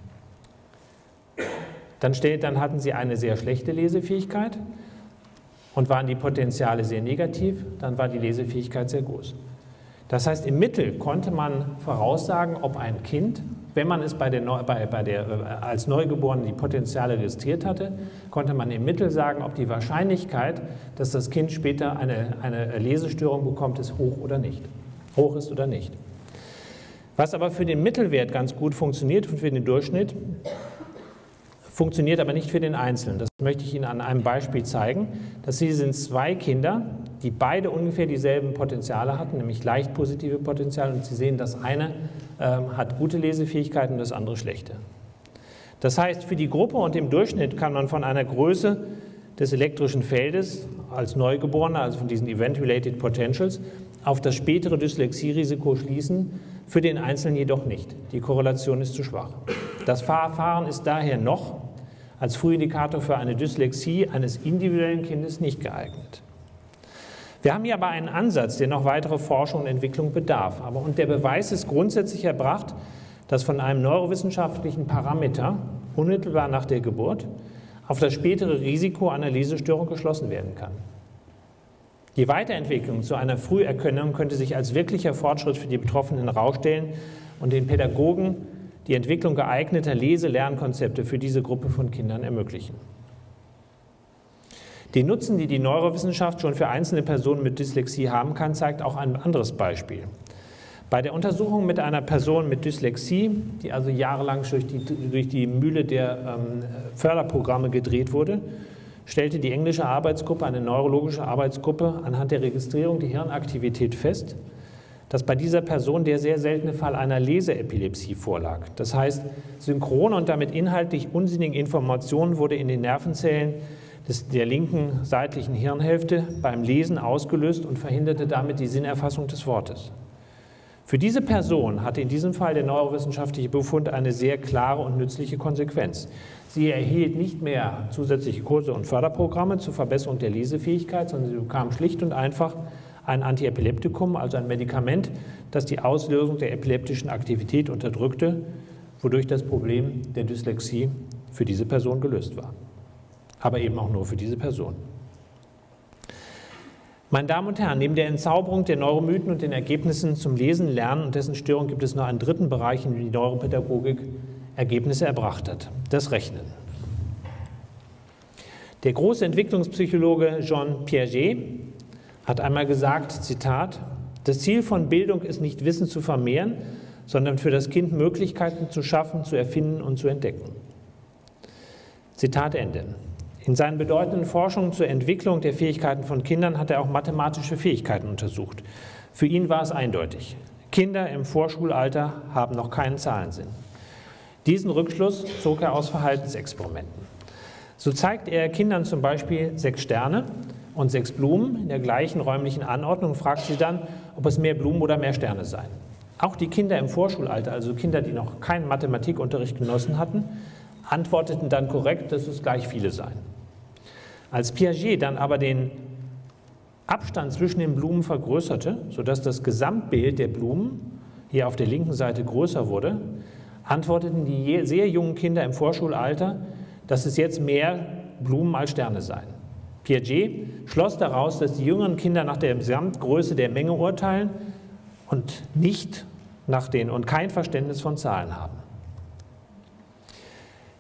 Speaker 1: dann, steht, dann hatten sie eine sehr schlechte Lesefähigkeit, und waren die Potenziale sehr negativ, dann war die Lesefähigkeit sehr groß. Das heißt, im Mittel konnte man voraussagen, ob ein Kind, wenn man es bei der, bei, bei der, als Neugeborene die Potenziale registriert hatte, konnte man im Mittel sagen, ob die Wahrscheinlichkeit, dass das Kind später eine, eine Lesestörung bekommt, ist hoch oder nicht. Hoch ist oder nicht. Was aber für den Mittelwert ganz gut funktioniert und für den Durchschnitt, funktioniert aber nicht für den Einzelnen. Das möchte ich Ihnen an einem Beispiel zeigen. Das hier sind zwei Kinder, die beide ungefähr dieselben Potenziale hatten, nämlich leicht positive Potenziale. Und Sie sehen, das eine ähm, hat gute Lesefähigkeiten und das andere schlechte. Das heißt, für die Gruppe und im Durchschnitt kann man von einer Größe des elektrischen Feldes als Neugeborener, also von diesen Event-Related Potentials, auf das spätere Dyslexierisiko schließen, für den Einzelnen jedoch nicht. Die Korrelation ist zu schwach. Das Verfahren ist daher noch als Frühindikator für eine Dyslexie eines individuellen Kindes nicht geeignet. Wir haben hier aber einen Ansatz, der noch weitere Forschung und Entwicklung bedarf. Aber, und der Beweis ist grundsätzlich erbracht, dass von einem neurowissenschaftlichen Parameter unmittelbar nach der Geburt auf das spätere Risiko einer Lesestörung geschlossen werden kann. Die Weiterentwicklung zu einer Früherkennung könnte sich als wirklicher Fortschritt für die Betroffenen herausstellen und den Pädagogen die Entwicklung geeigneter Lese-Lernkonzepte für diese Gruppe von Kindern ermöglichen. Den Nutzen, die die Neurowissenschaft schon für einzelne Personen mit Dyslexie haben kann, zeigt auch ein anderes Beispiel. Bei der Untersuchung mit einer Person mit Dyslexie, die also jahrelang durch die, durch die Mühle der ähm, Förderprogramme gedreht wurde, stellte die englische Arbeitsgruppe, eine neurologische Arbeitsgruppe, anhand der Registrierung der Hirnaktivität fest, dass bei dieser Person der sehr seltene Fall einer Leseepilepsie vorlag. Das heißt, synchrone und damit inhaltlich unsinnige Informationen wurde in den Nervenzellen des, der linken seitlichen Hirnhälfte beim Lesen ausgelöst und verhinderte damit die Sinnerfassung des Wortes. Für diese Person hatte in diesem Fall der neurowissenschaftliche Befund eine sehr klare und nützliche Konsequenz. Sie erhielt nicht mehr zusätzliche Kurse und Förderprogramme zur Verbesserung der Lesefähigkeit, sondern sie bekam schlicht und einfach ein Antiepileptikum, also ein Medikament, das die Auslösung der epileptischen Aktivität unterdrückte, wodurch das Problem der Dyslexie für diese Person gelöst war. Aber eben auch nur für diese Person. Meine Damen und Herren, neben der Entzauberung der Neuromythen und den Ergebnissen zum Lesen, Lernen und dessen Störung gibt es noch einen dritten Bereich, in dem die Neuropädagogik Ergebnisse erbracht hat: das Rechnen. Der große Entwicklungspsychologe Jean Piaget hat einmal gesagt, Zitat, das Ziel von Bildung ist nicht Wissen zu vermehren, sondern für das Kind Möglichkeiten zu schaffen, zu erfinden und zu entdecken. Zitat Ende. In seinen bedeutenden Forschungen zur Entwicklung der Fähigkeiten von Kindern hat er auch mathematische Fähigkeiten untersucht. Für ihn war es eindeutig: Kinder im Vorschulalter haben noch keinen Zahlensinn. Diesen Rückschluss zog er aus Verhaltensexperimenten. So zeigt er Kindern zum Beispiel sechs Sterne und sechs Blumen in der gleichen räumlichen Anordnung und fragt sie dann, ob es mehr Blumen oder mehr Sterne seien. Auch die Kinder im Vorschulalter, also Kinder, die noch keinen Mathematikunterricht genossen hatten, antworteten dann korrekt, dass es gleich viele seien. Als Piaget dann aber den Abstand zwischen den Blumen vergrößerte, sodass das Gesamtbild der Blumen hier auf der linken Seite größer wurde, antworteten die sehr jungen Kinder im Vorschulalter, dass es jetzt mehr Blumen als Sterne seien. Piaget schloss daraus, dass die jüngeren Kinder nach der Gesamtgröße der Menge urteilen und nicht nach den und kein Verständnis von Zahlen haben.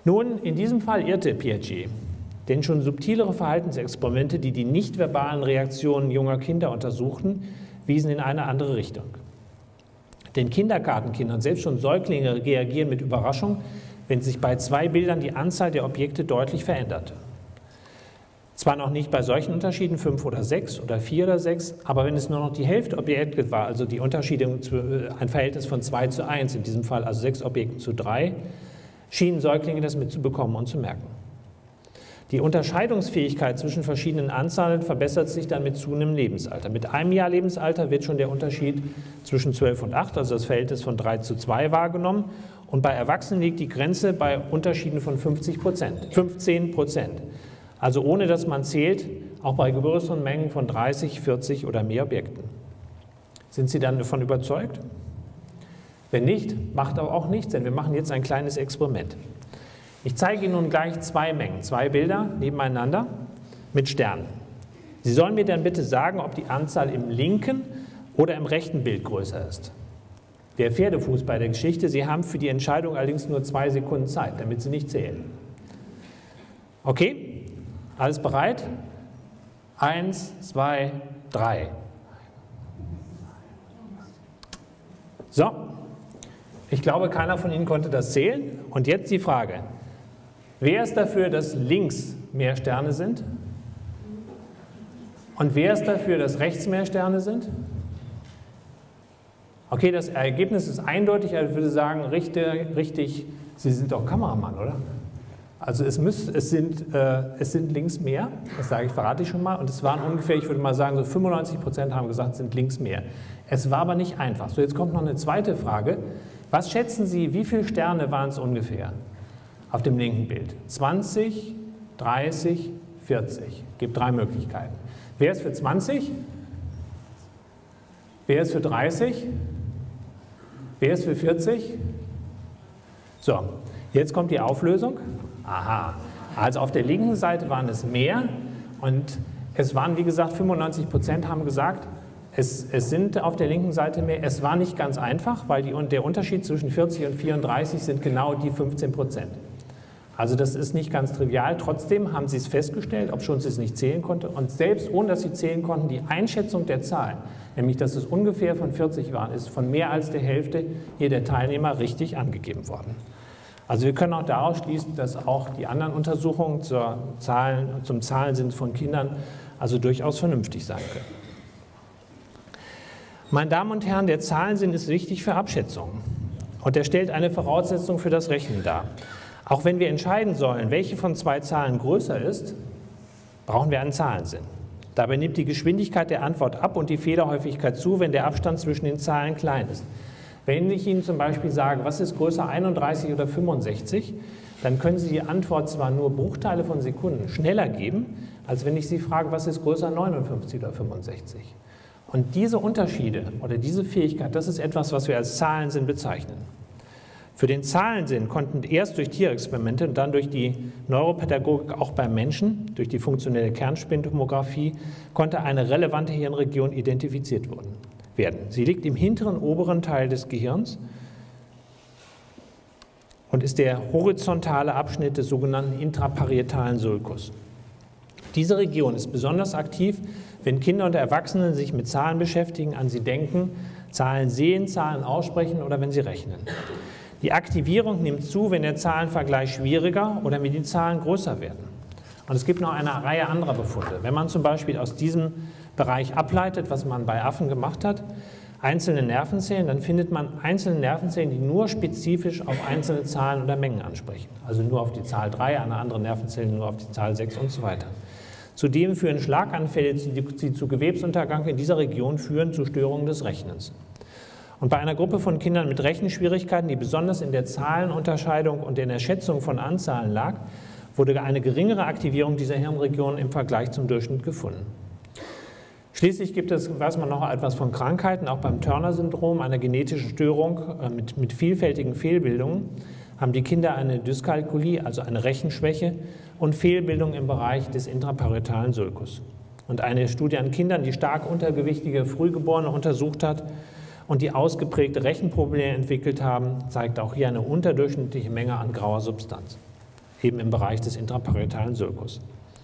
Speaker 1: Nun, in diesem Fall irrte Piaget, denn schon subtilere Verhaltensexperimente, die die nichtverbalen Reaktionen junger Kinder untersuchten, wiesen in eine andere Richtung. Denn Kindergartenkinder und selbst schon Säuglinge reagieren mit Überraschung, wenn sich bei zwei Bildern die Anzahl der Objekte deutlich veränderte. Zwar noch nicht bei solchen Unterschieden, fünf oder sechs oder vier oder sechs, aber wenn es nur noch die Hälfte Objekte war, also die Unterschiede, ein Verhältnis von zwei zu eins, in diesem Fall also sechs Objekten zu drei, schienen Säuglinge das mitzubekommen und zu merken. Die Unterscheidungsfähigkeit zwischen verschiedenen Anzahlen verbessert sich dann mit zunehmendem Lebensalter. Mit einem Jahr Lebensalter wird schon der Unterschied zwischen zwölf und acht, also das Verhältnis von drei zu zwei, wahrgenommen. Und bei Erwachsenen liegt die Grenze bei Unterschieden von fünfzig Prozent, fünfzehn Prozent. Also ohne dass man zählt, auch bei größeren Mengen von dreißig, vierzig oder mehr Objekten. Sind Sie dann davon überzeugt? Wenn nicht, macht aber auch nichts, denn wir machen jetzt ein kleines Experiment. Ich zeige Ihnen nun gleich zwei Mengen, zwei Bilder nebeneinander mit Sternen. Sie sollen mir dann bitte sagen, ob die Anzahl im linken oder im rechten Bild größer ist. Der Pferdefuß bei der Geschichte, Sie haben für die Entscheidung allerdings nur zwei Sekunden Zeit, damit Sie nicht zählen. Okay? Alles bereit? Eins, zwei, drei. So, ich glaube, keiner von Ihnen konnte das zählen. Und jetzt die Frage, wer ist dafür, dass links mehr Sterne sind? Und wer ist dafür, dass rechts mehr Sterne sind? Okay, das Ergebnis ist eindeutig, ich würde sagen, richtig, richtig, Sie sind doch Kameramann, oder? Also es, müsst, es, sind, äh, es sind links mehr, das sage ich, verrate ich schon mal, und es waren ungefähr, ich würde mal sagen, so fünfundneunzig Prozent haben gesagt, sind links mehr. Es war aber nicht einfach. So, jetzt kommt noch eine zweite Frage. Was schätzen Sie, wie viele Sterne waren es ungefähr auf dem linken Bild? zwanzig, dreißig, vierzig. Gibt drei Möglichkeiten. Wer ist für zwanzig? Wer ist für dreißig? Wer ist für vierzig? So, jetzt kommt die Auflösung. Aha, also auf der linken Seite waren es mehr und es waren, wie gesagt, fünfundneunzig Prozent haben gesagt, es, es sind auf der linken Seite mehr. Es war nicht ganz einfach, weil die, der Unterschied zwischen vierzig und vierunddreißig sind genau die fünfzehn Prozent. Also das ist nicht ganz trivial. Trotzdem haben Sie es festgestellt, obschon Sie es nicht zählen konnten. Und selbst ohne, dass Sie zählen konnten, die Einschätzung der Zahlen, nämlich dass es ungefähr von vierzig waren, ist von mehr als der Hälfte hier der Teilnehmer richtig angegeben worden. Also wir können auch daraus schließen, dass auch die anderen Untersuchungen zur Zahlen, zum Zahlensinn von Kindern also durchaus vernünftig sein können. Meine Damen und Herren, der Zahlensinn ist wichtig für Abschätzungen und er stellt eine Voraussetzung für das Rechnen dar. Auch wenn wir entscheiden sollen, welche von zwei Zahlen größer ist, brauchen wir einen Zahlensinn. Dabei nimmt die Geschwindigkeit der Antwort ab und die Fehlerhäufigkeit zu, wenn der Abstand zwischen den Zahlen klein ist. Wenn ich Ihnen zum Beispiel sage, was ist größer, einunddreißig oder fünfundsechzig, dann können Sie die Antwort zwar nur Bruchteile von Sekunden schneller geben, als wenn ich Sie frage, was ist größer, neunundfünfzig oder fünfundsechzig. Und diese Unterschiede oder diese Fähigkeit, das ist etwas, was wir als Zahlensinn bezeichnen. Für den Zahlensinn konnten erst durch Tierexperimente und dann durch die Neuropädagogik auch beim Menschen, durch die funktionelle Kernspintomographie, konnte eine relevante Hirnregion identifiziert werden. Sie liegt im hinteren oberen Teil des Gehirns und ist der horizontale Abschnitt des sogenannten intraparietalen Sulcus. Diese Region ist besonders aktiv, wenn Kinder und Erwachsene sich mit Zahlen beschäftigen, an sie denken, Zahlen sehen, Zahlen aussprechen oder wenn sie rechnen. Die Aktivierung nimmt zu, wenn der Zahlenvergleich schwieriger oder wenn die Zahlen größer werden. Und es gibt noch eine Reihe anderer Befunde. Wenn man zum Beispiel aus diesem Bereich ableitet, was man bei Affen gemacht hat, einzelne Nervenzellen, dann findet man einzelne Nervenzellen, die nur spezifisch auf einzelne Zahlen oder Mengen ansprechen. Also nur auf die Zahl drei, eine andere Nervenzelle nur auf die Zahl sechs und so weiter. Zudem führen Schlaganfälle, die zu Gewebsuntergang in dieser Region führen, zu Störungen des Rechnens. Und bei einer Gruppe von Kindern mit Rechenschwierigkeiten, die besonders in der Zahlenunterscheidung und in der Schätzung von Anzahlen lag, wurde eine geringere Aktivierung dieser Hirnregion im Vergleich zum Durchschnitt gefunden. Schließlich gibt es, weiß man noch etwas von Krankheiten, auch beim Turner-Syndrom, einer genetischen Störung mit, mit vielfältigen Fehlbildungen, haben die Kinder eine Dyskalkulie, also eine Rechenschwäche und Fehlbildung im Bereich des intraparietalen Sulcus. Und eine Studie an Kindern, die stark untergewichtige Frühgeborene untersucht hat und die ausgeprägte Rechenprobleme entwickelt haben, zeigt auch hier eine unterdurchschnittliche Menge an grauer Substanz. eben im Bereich des intraparietalen Sulcus.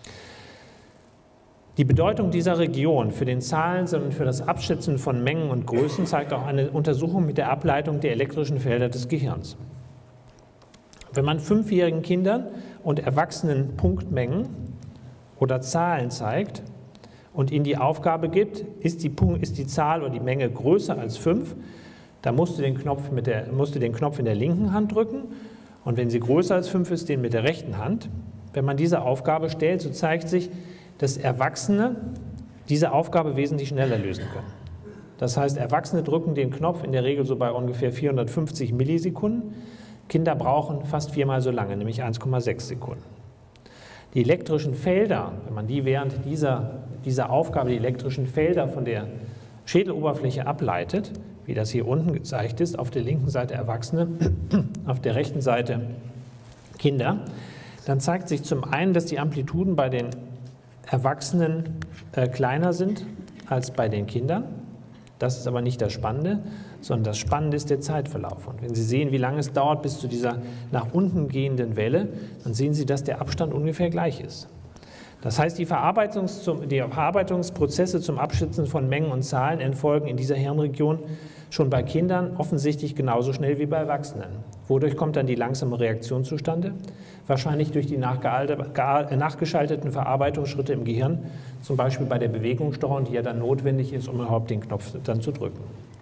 Speaker 1: Die Bedeutung dieser Region für den Zahlensinn und für das Abschätzen von Mengen und Größen zeigt auch eine Untersuchung mit der Ableitung der elektrischen Felder des Gehirns. Wenn man fünfjährigen Kindern und Erwachsenen Punktmengen oder Zahlen zeigt und ihnen die Aufgabe gibt, ist die, Punkt, ist die Zahl oder die Menge größer als fünf, dann musst du den Knopf, mit der, musst du den Knopf in der linken Hand drücken und wenn sie größer als fünf ist, den mit der rechten Hand. Wenn man diese Aufgabe stellt, so zeigt sich, dass Erwachsene diese Aufgabe wesentlich schneller lösen können. Das heißt, Erwachsene drücken den Knopf in der Regel so bei ungefähr vierhundertfünfzig Millisekunden. Kinder brauchen fast viermal so lange, nämlich eins Komma sechs Sekunden. Die elektrischen Felder, wenn man die während dieser, dieser Aufgabe, die elektrischen Felder von der Schädeloberfläche ableitet, wie das hier unten gezeigt ist, auf der linken Seite Erwachsene, auf der rechten Seite Kinder, dann zeigt sich zum einen, dass die Amplituden bei den Erwachsenen äh, kleiner sind als bei den Kindern. Das ist aber nicht das Spannende, sondern das Spannende ist der Zeitverlauf. Und wenn Sie sehen, wie lange es dauert bis zu dieser nach unten gehenden Welle, dann sehen Sie, dass der Abstand ungefähr gleich ist. Das heißt, die, Verarbeitungs zum, die Verarbeitungsprozesse zum Abschätzen von Mengen und Zahlen erfolgen in dieser Hirnregion schon bei Kindern offensichtlich genauso schnell wie bei Erwachsenen. Wodurch kommt dann die langsame Reaktion zustande? Wahrscheinlich durch die nachgeschalteten Verarbeitungsschritte im Gehirn, zum Beispiel bei der Bewegungssteuerung, die ja dann notwendig ist, um überhaupt den Knopf dann zu drücken.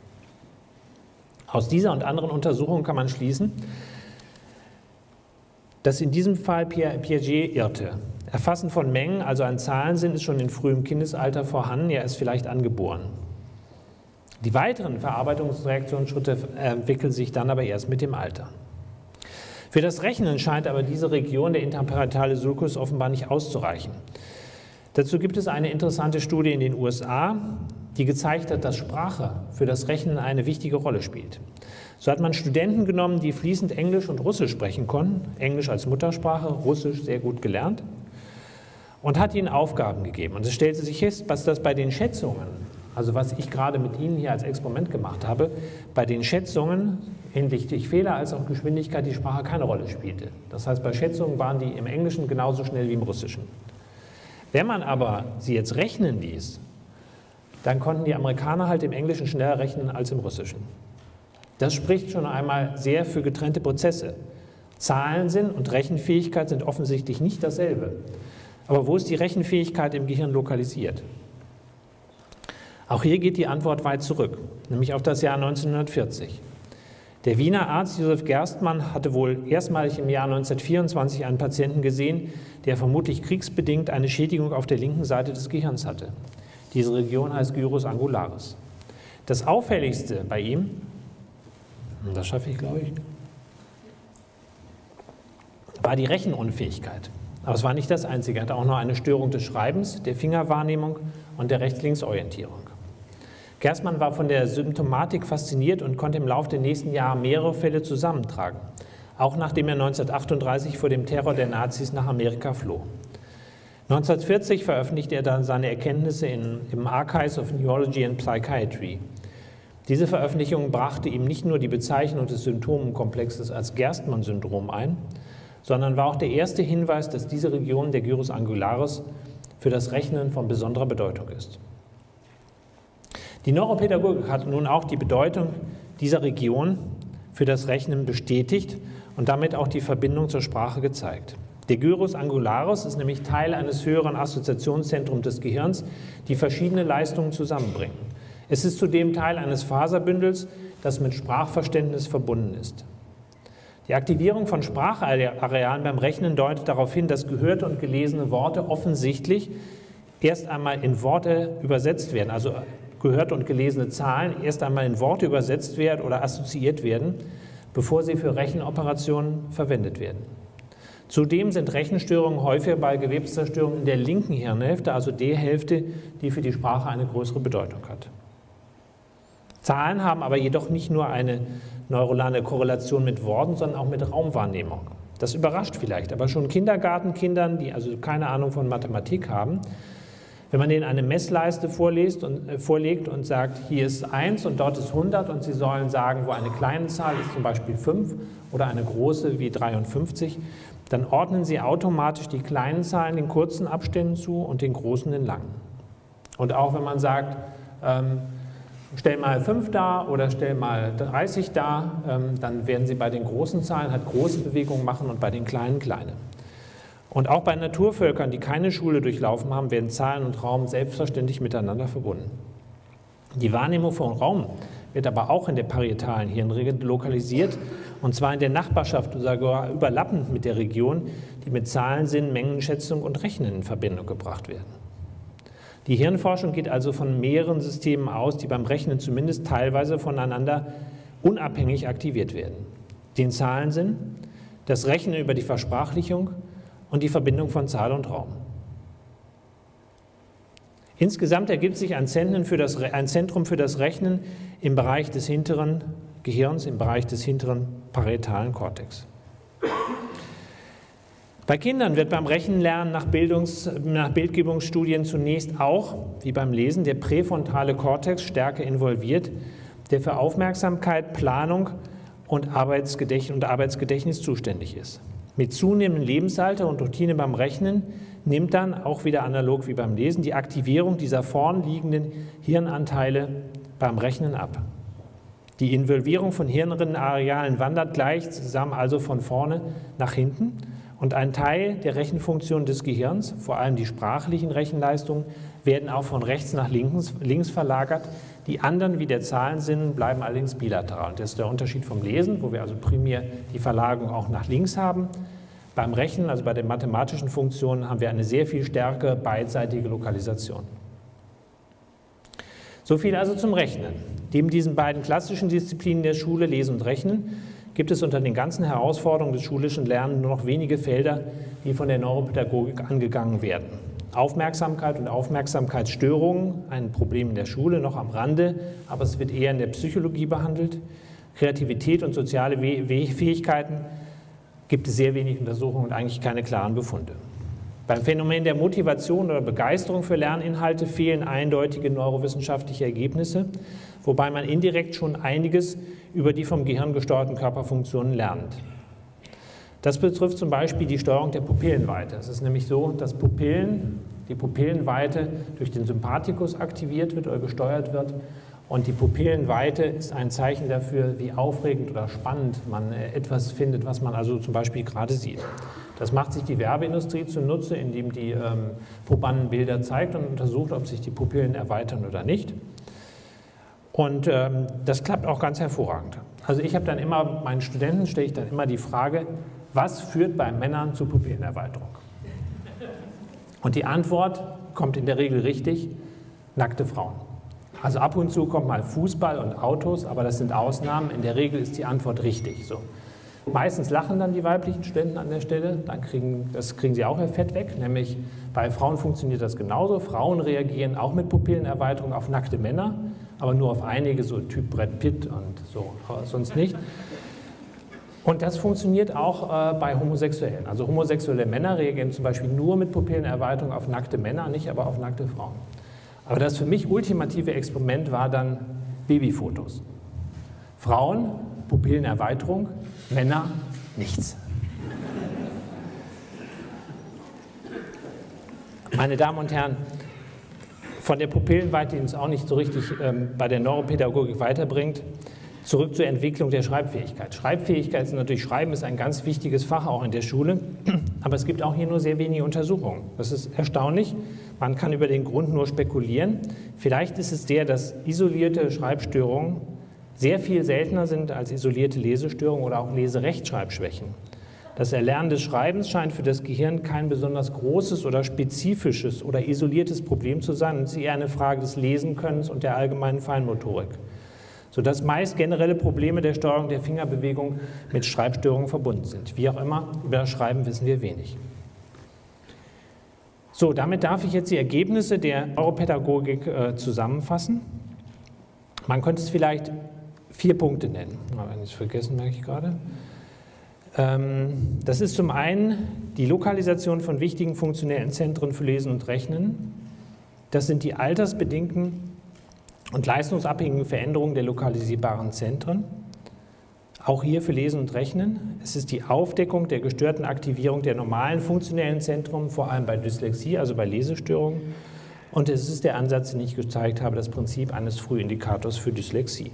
Speaker 1: Aus dieser und anderen Untersuchungen kann man schließen, dass in diesem Fall Piaget irrte. Erfassen von Mengen, also ein Zahlensinn, ist schon in frühem Kindesalter vorhanden, er ist vielleicht angeboren. Die weiteren Verarbeitungsreaktionsschritte entwickeln sich dann aber erst mit dem Alter. Für das Rechnen scheint aber diese Region, der interparietale Sulcus, offenbar nicht auszureichen. Dazu gibt es eine interessante Studie in den U S A, die gezeigt hat, dass Sprache für das Rechnen eine wichtige Rolle spielt. So hat man Studenten genommen, die fließend Englisch und Russisch sprechen konnten, Englisch als Muttersprache, Russisch sehr gut gelernt, und hat ihnen Aufgaben gegeben. Und es stellte sich fest, was das bei den Schätzungen, also was ich gerade mit Ihnen hier als Experiment gemacht habe, bei den Schätzungen hinsichtlich Fehler als auch Geschwindigkeit die Sprache keine Rolle spielte. Das heißt, bei Schätzungen waren die im Englischen genauso schnell wie im Russischen. Wenn man aber sie jetzt rechnen ließ, dann konnten die Amerikaner halt im Englischen schneller rechnen als im Russischen. Das spricht schon einmal sehr für getrennte Prozesse. Zahlensinn und Rechenfähigkeit sind offensichtlich nicht dasselbe. Aber wo ist die Rechenfähigkeit im Gehirn lokalisiert? Auch hier geht die Antwort weit zurück, nämlich auf das Jahr neunzehnhundertvierzig. Der Wiener Arzt Josef Gerstmann hatte wohl erstmalig im Jahr neunzehnhundertvierundzwanzig einen Patienten gesehen, der vermutlich kriegsbedingt eine Schädigung auf der linken Seite des Gehirns hatte. Diese Region heißt Gyrus angularis. Das Auffälligste bei ihm, das schaffe ich, glaube ich, war die Rechenunfähigkeit. Aber es war nicht das Einzige. Er hatte auch noch eine Störung des Schreibens, der Fingerwahrnehmung und der Rechts-Links-Orientierung. Gerstmann war von der Symptomatik fasziniert und konnte im Laufe der nächsten Jahre mehrere Fälle zusammentragen, auch nachdem er neunzehnhundertachtunddreißig vor dem Terror der Nazis nach Amerika floh. neunzehnhundertvierzig veröffentlichte er dann seine Erkenntnisse in, im Archives of Neurology and Psychiatry. Diese Veröffentlichung brachte ihm nicht nur die Bezeichnung des Symptomenkomplexes als Gerstmann-Syndrom ein, sondern war auch der erste Hinweis, dass diese Region der Gyrus angularis für das Rechnen von besonderer Bedeutung ist. Die Neuropädagogik hat nun auch die Bedeutung dieser Region für das Rechnen bestätigt und damit auch die Verbindung zur Sprache gezeigt. Der Gyrus angularis ist nämlich Teil eines höheren Assoziationszentrums des Gehirns, die verschiedene Leistungen zusammenbringen. Es ist zudem Teil eines Faserbündels, das mit Sprachverständnis verbunden ist. Die Aktivierung von Spracharealen beim Rechnen deutet darauf hin, dass gehörte und gelesene Worte offensichtlich erst einmal in Worte übersetzt werden, also gehörte und gelesene Zahlen erst einmal in Worte übersetzt werden oder assoziiert werden, bevor sie für Rechenoperationen verwendet werden. Zudem sind Rechenstörungen häufiger bei Gewebszerstörungen in der linken Hirnhälfte, also der Hälfte, die für die Sprache eine größere Bedeutung hat. Zahlen haben aber jedoch nicht nur eine neuronale Korrelation mit Worten, sondern auch mit Raumwahrnehmung. Das überrascht vielleicht, aber schon Kindergartenkindern, die also keine Ahnung von Mathematik haben, Wenn man denen eine Messleiste vorlest und, äh, vorlegt und sagt, hier ist eins und dort ist hundert und sie sollen sagen, wo eine kleine Zahl ist, zum Beispiel fünf oder eine große wie dreiundfünfzig, dann ordnen sie automatisch die kleinen Zahlen den kurzen Abständen zu und den großen den langen. Und auch wenn man sagt, ähm, stell mal fünf dar oder stell mal dreißig dar, ähm, dann werden sie bei den großen Zahlen halt große Bewegungen machen und bei den kleinen kleine. Und auch bei Naturvölkern, die keine Schule durchlaufen haben, werden Zahlen und Raum selbstverständlich miteinander verbunden. Die Wahrnehmung von Raum wird aber auch in der parietalen Hirnrinde lokalisiert, und zwar in der Nachbarschaft oder sogar überlappend mit der Region, die mit Zahlensinn, Mengenschätzung und Rechnen in Verbindung gebracht werden. Die Hirnforschung geht also von mehreren Systemen aus, die beim Rechnen zumindest teilweise voneinander unabhängig aktiviert werden. Den Zahlensinn, das Rechnen über die Versprachlichung und die Verbindung von Zahl und Raum. Insgesamt ergibt sich ein Zentrum für das, ein Zentrum für das Rechnen im Bereich des hinteren Gehirns, im Bereich des hinteren parietalen Kortex. Bei Kindern wird beim Rechenlernen nach, Bildungs-, nach Bildgebungsstudien zunächst auch, wie beim Lesen, der präfrontale Kortex stärker involviert, der für Aufmerksamkeit, Planung und Arbeitsgedächtnis, und Arbeitsgedächtnis zuständig ist. Mit zunehmendem Lebensalter und Routine beim Rechnen nimmt dann, auch wieder analog wie beim Lesen, die Aktivierung dieser vorn liegenden Hirnanteile beim Rechnen ab. Die Involvierung von Hirnarealen wandert gleichsam also von vorne nach hinten und ein Teil der Rechenfunktion des Gehirns, vor allem die sprachlichen Rechenleistungen, werden auch von rechts nach links, links verlagert. Die anderen, wie der Zahlensinn, bleiben allerdings bilateral. Und das ist der Unterschied vom Lesen, wo wir also primär die Verlagerung auch nach links haben. Beim Rechnen, also bei den mathematischen Funktionen, haben wir eine sehr viel stärkere beidseitige Lokalisation. So viel also zum Rechnen. Neben diesen beiden klassischen Disziplinen der Schule, Lesen und Rechnen, gibt es unter den ganzen Herausforderungen des schulischen Lernens nur noch wenige Felder, die von der Neuropädagogik angegangen werden. Aufmerksamkeit und Aufmerksamkeitsstörungen, ein Problem in der Schule, noch am Rande, aber es wird eher in der Psychologie behandelt. Kreativität und soziale Fähigkeiten gibt es sehr wenig Untersuchungen und eigentlich keine klaren Befunde. Beim Phänomen der Motivation oder Begeisterung für Lerninhalte fehlen eindeutige neurowissenschaftliche Ergebnisse, wobei man indirekt schon einiges über die vom Gehirn gesteuerten Körperfunktionen lernt. Das betrifft zum Beispiel die Steuerung der Pupillenweite. Es ist nämlich so, dass Pupillen, die Pupillenweite durch den Sympathikus aktiviert wird oder gesteuert wird. Und die Pupillenweite ist ein Zeichen dafür, wie aufregend oder spannend man etwas findet, was man also zum Beispiel gerade sieht. Das macht sich die Werbeindustrie zunutze, indem die ähm, Probanden Bilder zeigt und untersucht, ob sich die Pupillen erweitern oder nicht. Und ähm, das klappt auch ganz hervorragend. Also ich habe dann immer, meinen Studenten stelle ich dann immer die Frage, was führt bei Männern zu Pupillenerweiterung? Und die Antwort kommt in der Regel richtig, nackte Frauen. Also ab und zu kommt mal Fußball und Autos, aber das sind Ausnahmen. In der Regel ist die Antwort richtig. So. Meistens lachen dann die weiblichen Studenten an der Stelle, dann kriegen, das kriegen sie auch ihr Fett weg, nämlich bei Frauen funktioniert das genauso. Frauen reagieren auch mit Pupillenerweiterung auf nackte Männer, aber nur auf einige, so Typ Brad Pitt und so, sonst nicht. Und das funktioniert auch äh, bei Homosexuellen. Also homosexuelle Männer reagieren zum Beispiel nur mit Pupillenerweiterung auf nackte Männer, nicht aber auf nackte Frauen. Aber das für mich ultimative Experiment war dann Babyfotos. Frauen, Pupillenerweiterung, Männer, nichts. Meine Damen und Herren, von der Pupillenweite, die uns auch nicht so richtig ähm, bei der Neuropädagogik weiterbringt, zurück zur Entwicklung der Schreibfähigkeit. Schreibfähigkeit ist natürlich, Schreiben ist ein ganz wichtiges Fach auch in der Schule, aber es gibt auch hier nur sehr wenige Untersuchungen. Das ist erstaunlich. Man kann über den Grund nur spekulieren. Vielleicht ist es der, dass isolierte Schreibstörungen sehr viel seltener sind als isolierte Lesestörungen oder auch Leserechtschreibschwächen. Das Erlernen des Schreibens scheint für das Gehirn kein besonders großes oder spezifisches oder isoliertes Problem zu sein und es ist eher eine Frage des Lesenkönnens und der allgemeinen Feinmotorik, sodass meist generelle Probleme der Steuerung der Fingerbewegung mit Schreibstörungen verbunden sind. Wie auch immer, über das Schreiben wissen wir wenig. So, damit darf ich jetzt die Ergebnisse der Neuropädagogik äh, zusammenfassen. Man könnte es vielleicht vier Punkte nennen. Aber wenn ich es vergessen, merke ich gerade. Ähm, das ist zum einen die Lokalisation von wichtigen funktionellen Zentren für Lesen und Rechnen. Das sind die altersbedingten und leistungsabhängigen Veränderungen der lokalisierbaren Zentren. Auch hier für Lesen und Rechnen. Es ist die Aufdeckung der gestörten Aktivierung der normalen funktionellen Zentren, vor allem bei Dyslexie, also bei Lesestörungen. Und es ist der Ansatz, den ich gezeigt habe, das Prinzip eines Frühindikators für Dyslexie.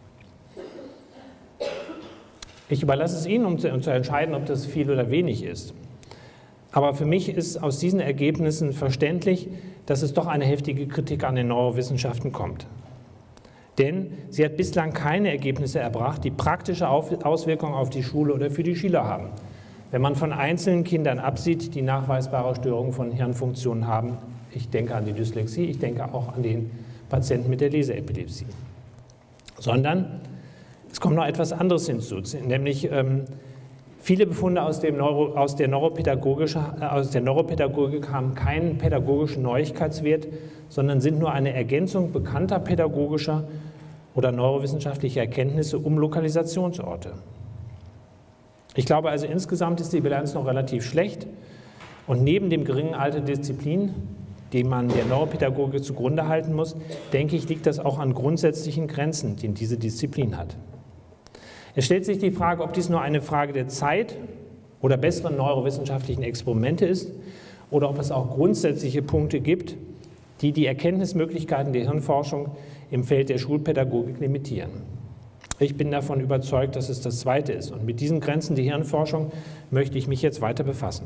Speaker 1: Ich überlasse es Ihnen, um zu, um zu entscheiden, ob das viel oder wenig ist. Aber für mich ist aus diesen Ergebnissen verständlich, dass es doch eine heftige Kritik an den Neurowissenschaften kommt. Denn sie hat bislang keine Ergebnisse erbracht, die praktische Auswirkungen auf die Schule oder für die Schüler haben. Wenn man von einzelnen Kindern absieht, die nachweisbare Störungen von Hirnfunktionen haben, ich denke an die Dyslexie, ich denke auch an den Patienten mit der Leseepilepsie. Sondern es kommt noch etwas anderes hinzu, nämlich ähm, viele Befunde aus, dem Neuro, aus, der äh, aus der Neuropädagogik haben keinen pädagogischen Neuigkeitswert, sondern sind nur eine Ergänzung bekannter pädagogischer oder neurowissenschaftlicher Erkenntnisse um Lokalisationsorte. Ich glaube also, insgesamt ist die Bilanz noch relativ schlecht und neben dem geringen Alter der Disziplin, den man der Neuropädagogik zugrunde halten muss, denke ich, liegt das auch an grundsätzlichen Grenzen, die diese Disziplin hat. Es stellt sich die Frage, ob dies nur eine Frage der Zeit oder besseren neurowissenschaftlichen Experimente ist oder ob es auch grundsätzliche Punkte gibt, die die Erkenntnismöglichkeiten der Hirnforschung im Feld der Schulpädagogik limitieren. Ich bin davon überzeugt, dass es das Zweite ist. Und mit diesen Grenzen der Hirnforschung möchte ich mich jetzt weiter befassen.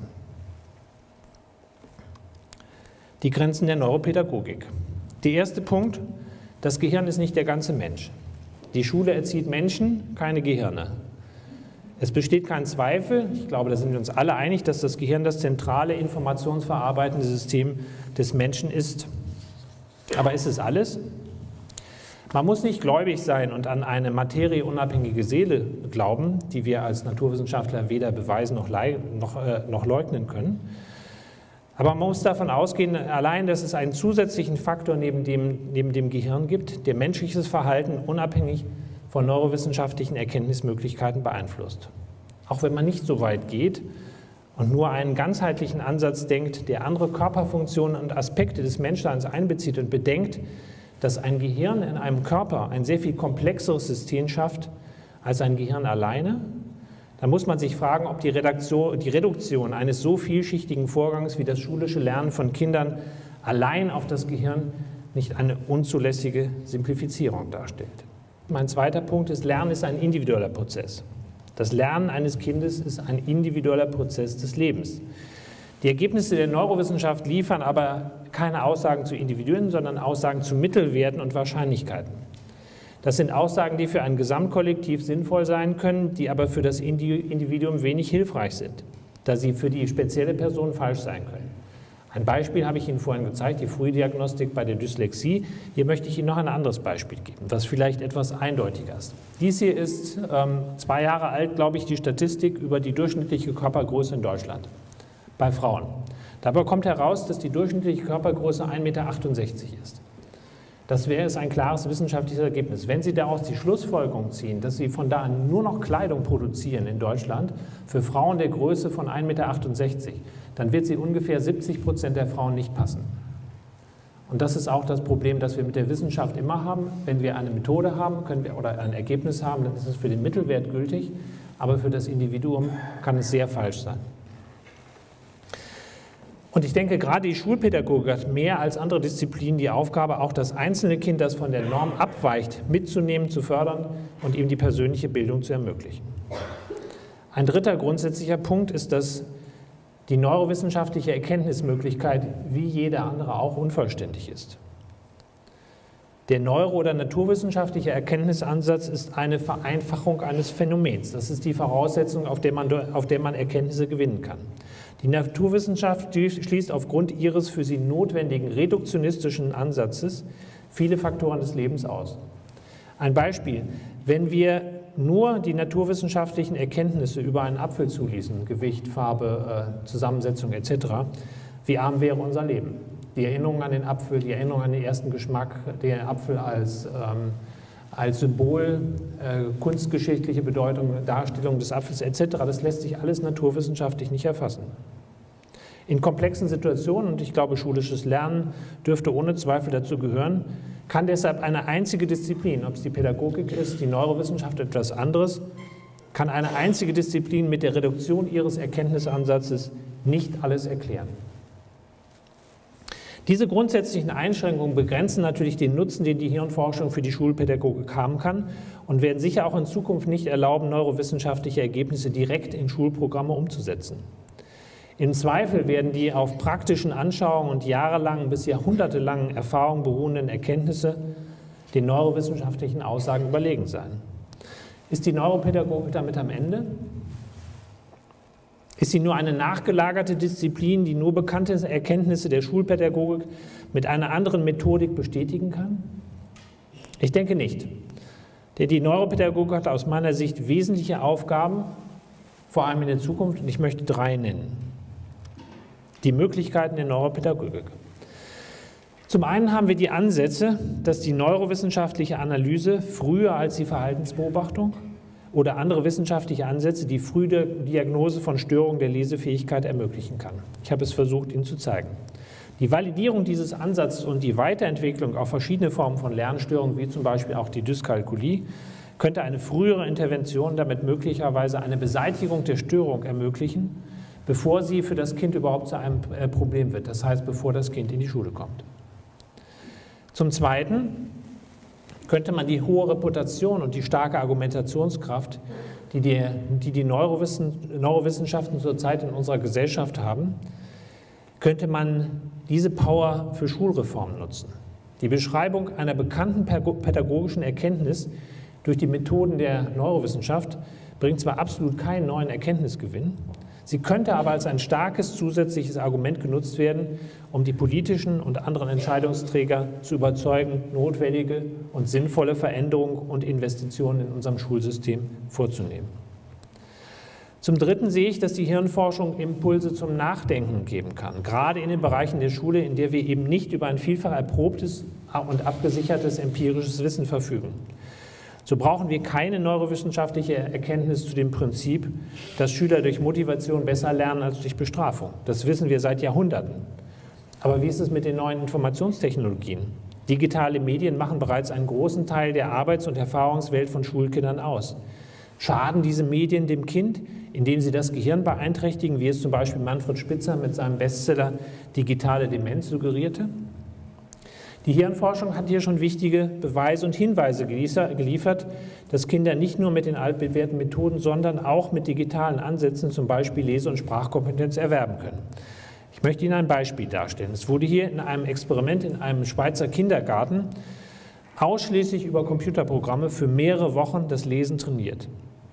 Speaker 1: Die Grenzen der Neuropädagogik. Der erste Punkt: Das Gehirn ist nicht der ganze Mensch. Die Schule erzieht Menschen, keine Gehirne. Es besteht kein Zweifel, ich glaube, da sind wir uns alle einig, dass das Gehirn das zentrale informationsverarbeitende System des Menschen ist. Aber ist es alles? Man muss nicht gläubig sein und an eine materieunabhängige Seele glauben, die wir als Naturwissenschaftler weder beweisen noch, noch, äh, noch leugnen können. Aber man muss davon ausgehen, allein, dass es einen zusätzlichen Faktor neben dem, neben dem Gehirn gibt, der menschliches Verhalten unabhängig von neurowissenschaftlichen Erkenntnismöglichkeiten beeinflusst. Auch wenn man nicht so weit geht und nur einen ganzheitlichen Ansatz denkt, der andere Körperfunktionen und Aspekte des Menschseins einbezieht und bedenkt, dass ein Gehirn in einem Körper ein sehr viel komplexeres System schafft als ein Gehirn alleine, da muss man sich fragen, ob die, Redaktion, die Reduktion eines so vielschichtigen Vorgangs wie das schulische Lernen von Kindern allein auf das Gehirn nicht eine unzulässige Simplifizierung darstellt. Mein zweiter Punkt ist, Lernen ist ein individueller Prozess. Das Lernen eines Kindes ist ein individueller Prozess des Lebens. Die Ergebnisse der Neurowissenschaft liefern aber keine Aussagen zu Individuen, sondern Aussagen zu Mittelwerten und Wahrscheinlichkeiten. Das sind Aussagen, die für ein Gesamtkollektiv sinnvoll sein können, die aber für das Individuum wenig hilfreich sind, da sie für die spezielle Person falsch sein können. Ein Beispiel habe ich Ihnen vorhin gezeigt, die Frühdiagnostik bei der Dyslexie. Hier möchte ich Ihnen noch ein anderes Beispiel geben, was vielleicht etwas eindeutiger ist. Dies hier ist ähm, zwei Jahre alt, glaube ich, die Statistik über die durchschnittliche Körpergröße in Deutschland bei Frauen. Dabei kommt heraus, dass die durchschnittliche Körpergröße ein Meter achtundsechzig ist. Das wäre es ein klares wissenschaftliches Ergebnis. Wenn Sie daraus die Schlussfolgerung ziehen, dass Sie von da an nur noch Kleidung produzieren in Deutschland für Frauen der Größe von ein Meter achtundsechzig, dann wird sie ungefähr siebzig Prozent der Frauen nicht passen. Und das ist auch das Problem, das wir mit der Wissenschaft immer haben. Wenn wir eine Methode haben können wir, oder ein Ergebnis haben, dann ist es für den Mittelwert gültig, aber für das Individuum kann es sehr falsch sein. Und ich denke, gerade die Schulpädagogik hat mehr als andere Disziplinen die Aufgabe, auch das einzelne Kind, das von der Norm abweicht, mitzunehmen, zu fördern und ihm die persönliche Bildung zu ermöglichen. Ein dritter grundsätzlicher Punkt ist, dass die neurowissenschaftliche Erkenntnismöglichkeit wie jede andere auch unvollständig ist. Der neuro- oder naturwissenschaftliche Erkenntnisansatz ist eine Vereinfachung eines Phänomens. Das ist die Voraussetzung, auf der man, auf der man Erkenntnisse gewinnen kann. Die Naturwissenschaft schließt aufgrund ihres für sie notwendigen reduktionistischen Ansatzes viele Faktoren des Lebens aus. Ein Beispiel: Wenn wir nur die naturwissenschaftlichen Erkenntnisse über einen Apfel zuließen, Gewicht, Farbe, Zusammensetzung et cetera, wie arm wäre unser Leben? Die Erinnerung an den Apfel, die Erinnerung an den ersten Geschmack, den Apfel als, ähm, als Symbol, äh, kunstgeschichtliche Bedeutung, Darstellung des Apfels et cetera, das lässt sich alles naturwissenschaftlich nicht erfassen. In komplexen Situationen, und ich glaube, schulisches Lernen dürfte ohne Zweifel dazu gehören, kann deshalb eine einzige Disziplin, ob es die Pädagogik ist, die Neurowissenschaft, etwas anderes, kann eine einzige Disziplin mit der Reduktion ihres Erkenntnisansatzes nicht alles erklären. Diese grundsätzlichen Einschränkungen begrenzen natürlich den Nutzen, den die Hirnforschung für die Schulpädagogik haben kann und werden sicher auch in Zukunft nicht erlauben, neurowissenschaftliche Ergebnisse direkt in Schulprogramme umzusetzen. Im Zweifel werden die auf praktischen Anschauungen und jahrelangen bis jahrhundertelangen Erfahrungen beruhenden Erkenntnisse den neurowissenschaftlichen Aussagen überlegen sein. Ist die Neuropädagogik damit am Ende? Ist sie nur eine nachgelagerte Disziplin, die nur bekannte Erkenntnisse der Schulpädagogik mit einer anderen Methodik bestätigen kann? Ich denke nicht. Denn die Neuropädagogik hat aus meiner Sicht wesentliche Aufgaben, vor allem in der Zukunft, und ich möchte drei nennen. Die Möglichkeiten der Neuropädagogik. Zum einen haben wir die Ansätze, dass die neurowissenschaftliche Analyse früher als die Verhaltensbeobachtung oder andere wissenschaftliche Ansätze die frühe Diagnose von Störungen der Lesefähigkeit ermöglichen kann. Ich habe es versucht, Ihnen zu zeigen. Die Validierung dieses Ansatzes und die Weiterentwicklung auf verschiedene Formen von Lernstörungen, wie zum Beispiel auch die Dyskalkulie, könnte eine frühere Intervention damit möglicherweise eine Beseitigung der Störung ermöglichen, bevor sie für das Kind überhaupt zu einem Problem wird, das heißt, bevor das Kind in die Schule kommt. Zum Zweiten könnte man die hohe Reputation und die starke Argumentationskraft, die die, die, die Neurowissen, Neurowissenschaften zurzeit in unserer Gesellschaft haben, könnte man diese Power für Schulreformen nutzen. Die Beschreibung einer bekannten pädagogischen Erkenntnis durch die Methoden der Neurowissenschaft bringt zwar absolut keinen neuen Erkenntnisgewinn, sie könnte aber als ein starkes zusätzliches Argument genutzt werden, um die politischen und anderen Entscheidungsträger zu überzeugen, notwendige und sinnvolle Veränderungen und Investitionen in unserem Schulsystem vorzunehmen. Zum Dritten sehe ich, dass die Hirnforschung Impulse zum Nachdenken geben kann, gerade in den Bereichen der Schule, in der wir eben nicht über ein vielfach erprobtes und abgesichertes empirisches Wissen verfügen. So brauchen wir keine neurowissenschaftliche Erkenntnis zu dem Prinzip, dass Schüler durch Motivation besser lernen als durch Bestrafung. Das wissen wir seit Jahrhunderten. Aber wie ist es mit den neuen Informationstechnologien? Digitale Medien machen bereits einen großen Teil der Arbeits- und Erfahrungswelt von Schulkindern aus. Schaden diese Medien dem Kind, indem sie das Gehirn beeinträchtigen, wie es zum Beispiel Manfred Spitzer mit seinem Bestseller Digitale Demenz suggerierte? Die Hirnforschung hat hier schon wichtige Beweise und Hinweise geliefert, dass Kinder nicht nur mit den altbewährten Methoden, sondern auch mit digitalen Ansätzen, zum Beispiel Lese- und Sprachkompetenz, erwerben können. Ich möchte Ihnen ein Beispiel darstellen. Es wurde hier in einem Experiment in einem Schweizer Kindergarten ausschließlich über Computerprogramme für mehrere Wochen das Lesen trainiert.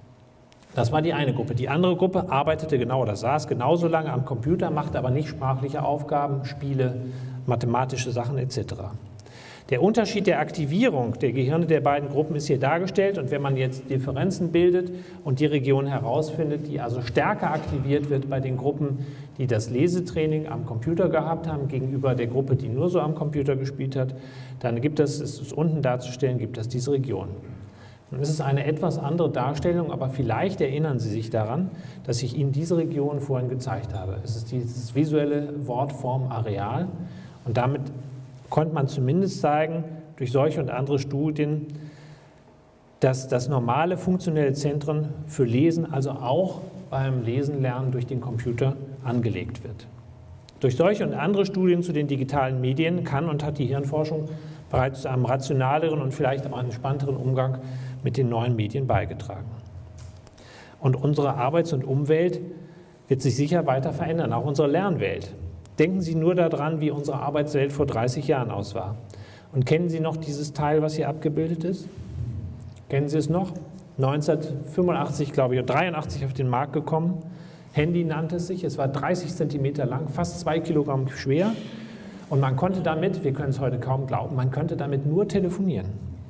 Speaker 1: Das war die eine Gruppe. Die andere Gruppe arbeitete genau oder saß genauso lange am Computer, machte aber nicht sprachliche Aufgaben, Spiele, mathematische Sachen et cetera. Der Unterschied der Aktivierung der Gehirne der beiden Gruppen ist hier dargestellt, und wenn man jetzt Differenzen bildet und die Region herausfindet, die also stärker aktiviert wird bei den Gruppen, die das Lesetraining am Computer gehabt haben, gegenüber der Gruppe, die nur so am Computer gespielt hat, dann gibt es, es ist unten darzustellen, gibt es diese Region. Nun ist es eine etwas andere Darstellung, aber vielleicht erinnern Sie sich daran, dass ich Ihnen diese Region vorhin gezeigt habe. Es ist dieses visuelle Wortform-Areal, und damit konnte man zumindest zeigen, durch solche und andere Studien, dass das normale funktionelle Zentrum für Lesen also auch beim Lesenlernen durch den Computer angelegt wird. Durch solche und andere Studien zu den digitalen Medien kann und hat die Hirnforschung bereits zu einem rationaleren und vielleicht auch entspannteren Umgang mit den neuen Medien beigetragen. Und unsere Arbeits- und Umwelt wird sich sicher weiter verändern, auch unsere Lernwelt. Denken Sie nur daran, wie unsere Arbeitswelt vor dreißig Jahren aus war. Und kennen Sie noch dieses Teil, was hier abgebildet ist? Kennen Sie es noch? neunzehnhundertfünfundachtzig, glaube ich, oder dreiundachtzig auf den Markt gekommen. Handy nannte es sich. Es war dreißig Zentimeter lang, fast zwei Kilogramm schwer. Und man konnte damit, wir können es heute kaum glauben, man könnte damit nur telefonieren.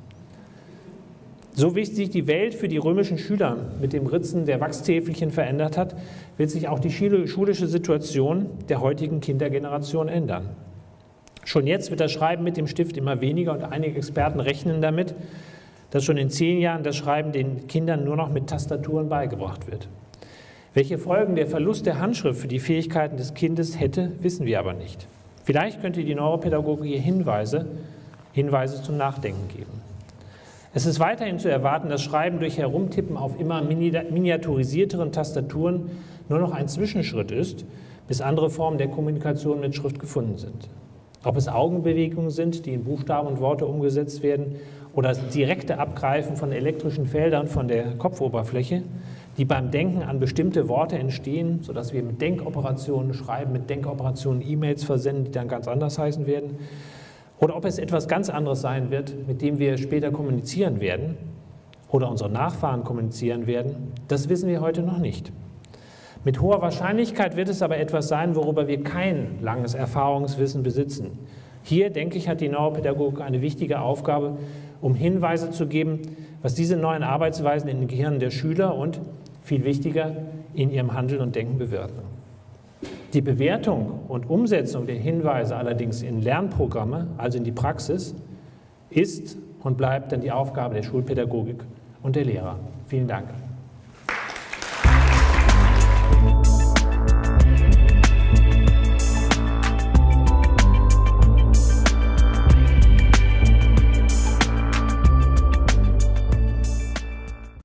Speaker 1: So wie sich die Welt für die römischen Schüler mit dem Ritzen der Wachstäfelchen verändert hat, wird sich auch die schulische Situation der heutigen Kindergeneration ändern. Schon jetzt wird das Schreiben mit dem Stift immer weniger, und einige Experten rechnen damit, dass schon in zehn Jahren das Schreiben den Kindern nur noch mit Tastaturen beigebracht wird. Welche Folgen der Verlust der Handschrift für die Fähigkeiten des Kindes hätte, wissen wir aber nicht. Vielleicht könnte die Neuropädagogik hier Hinweise, Hinweise zum Nachdenken geben. Es ist weiterhin zu erwarten, dass Schreiben durch Herumtippen auf immer miniaturisierteren Tastaturen nur noch ein Zwischenschritt ist, bis andere Formen der Kommunikation mit Schrift gefunden sind. Ob es Augenbewegungen sind, die in Buchstaben und Worte umgesetzt werden, oder das direkte Abgreifen von elektrischen Feldern von der Kopfoberfläche, die beim Denken an bestimmte Worte entstehen, sodass wir mit Denkoperationen schreiben, mit Denkoperationen E-Mails versenden, die dann ganz anders heißen werden. Oder ob es etwas ganz anderes sein wird, mit dem wir später kommunizieren werden oder unsere Nachfahren kommunizieren werden, das wissen wir heute noch nicht. Mit hoher Wahrscheinlichkeit wird es aber etwas sein, worüber wir kein langes Erfahrungswissen besitzen. Hier, denke ich, hat die Neuropädagogik eine wichtige Aufgabe, um Hinweise zu geben, was diese neuen Arbeitsweisen in den Gehirnen der Schüler und, viel wichtiger, in ihrem Handeln und Denken bewirken. Die Bewertung und Umsetzung der Hinweise allerdings in Lernprogramme, also in die Praxis, ist und bleibt dann die Aufgabe der Schulpädagogik und der Lehrer. Vielen Dank.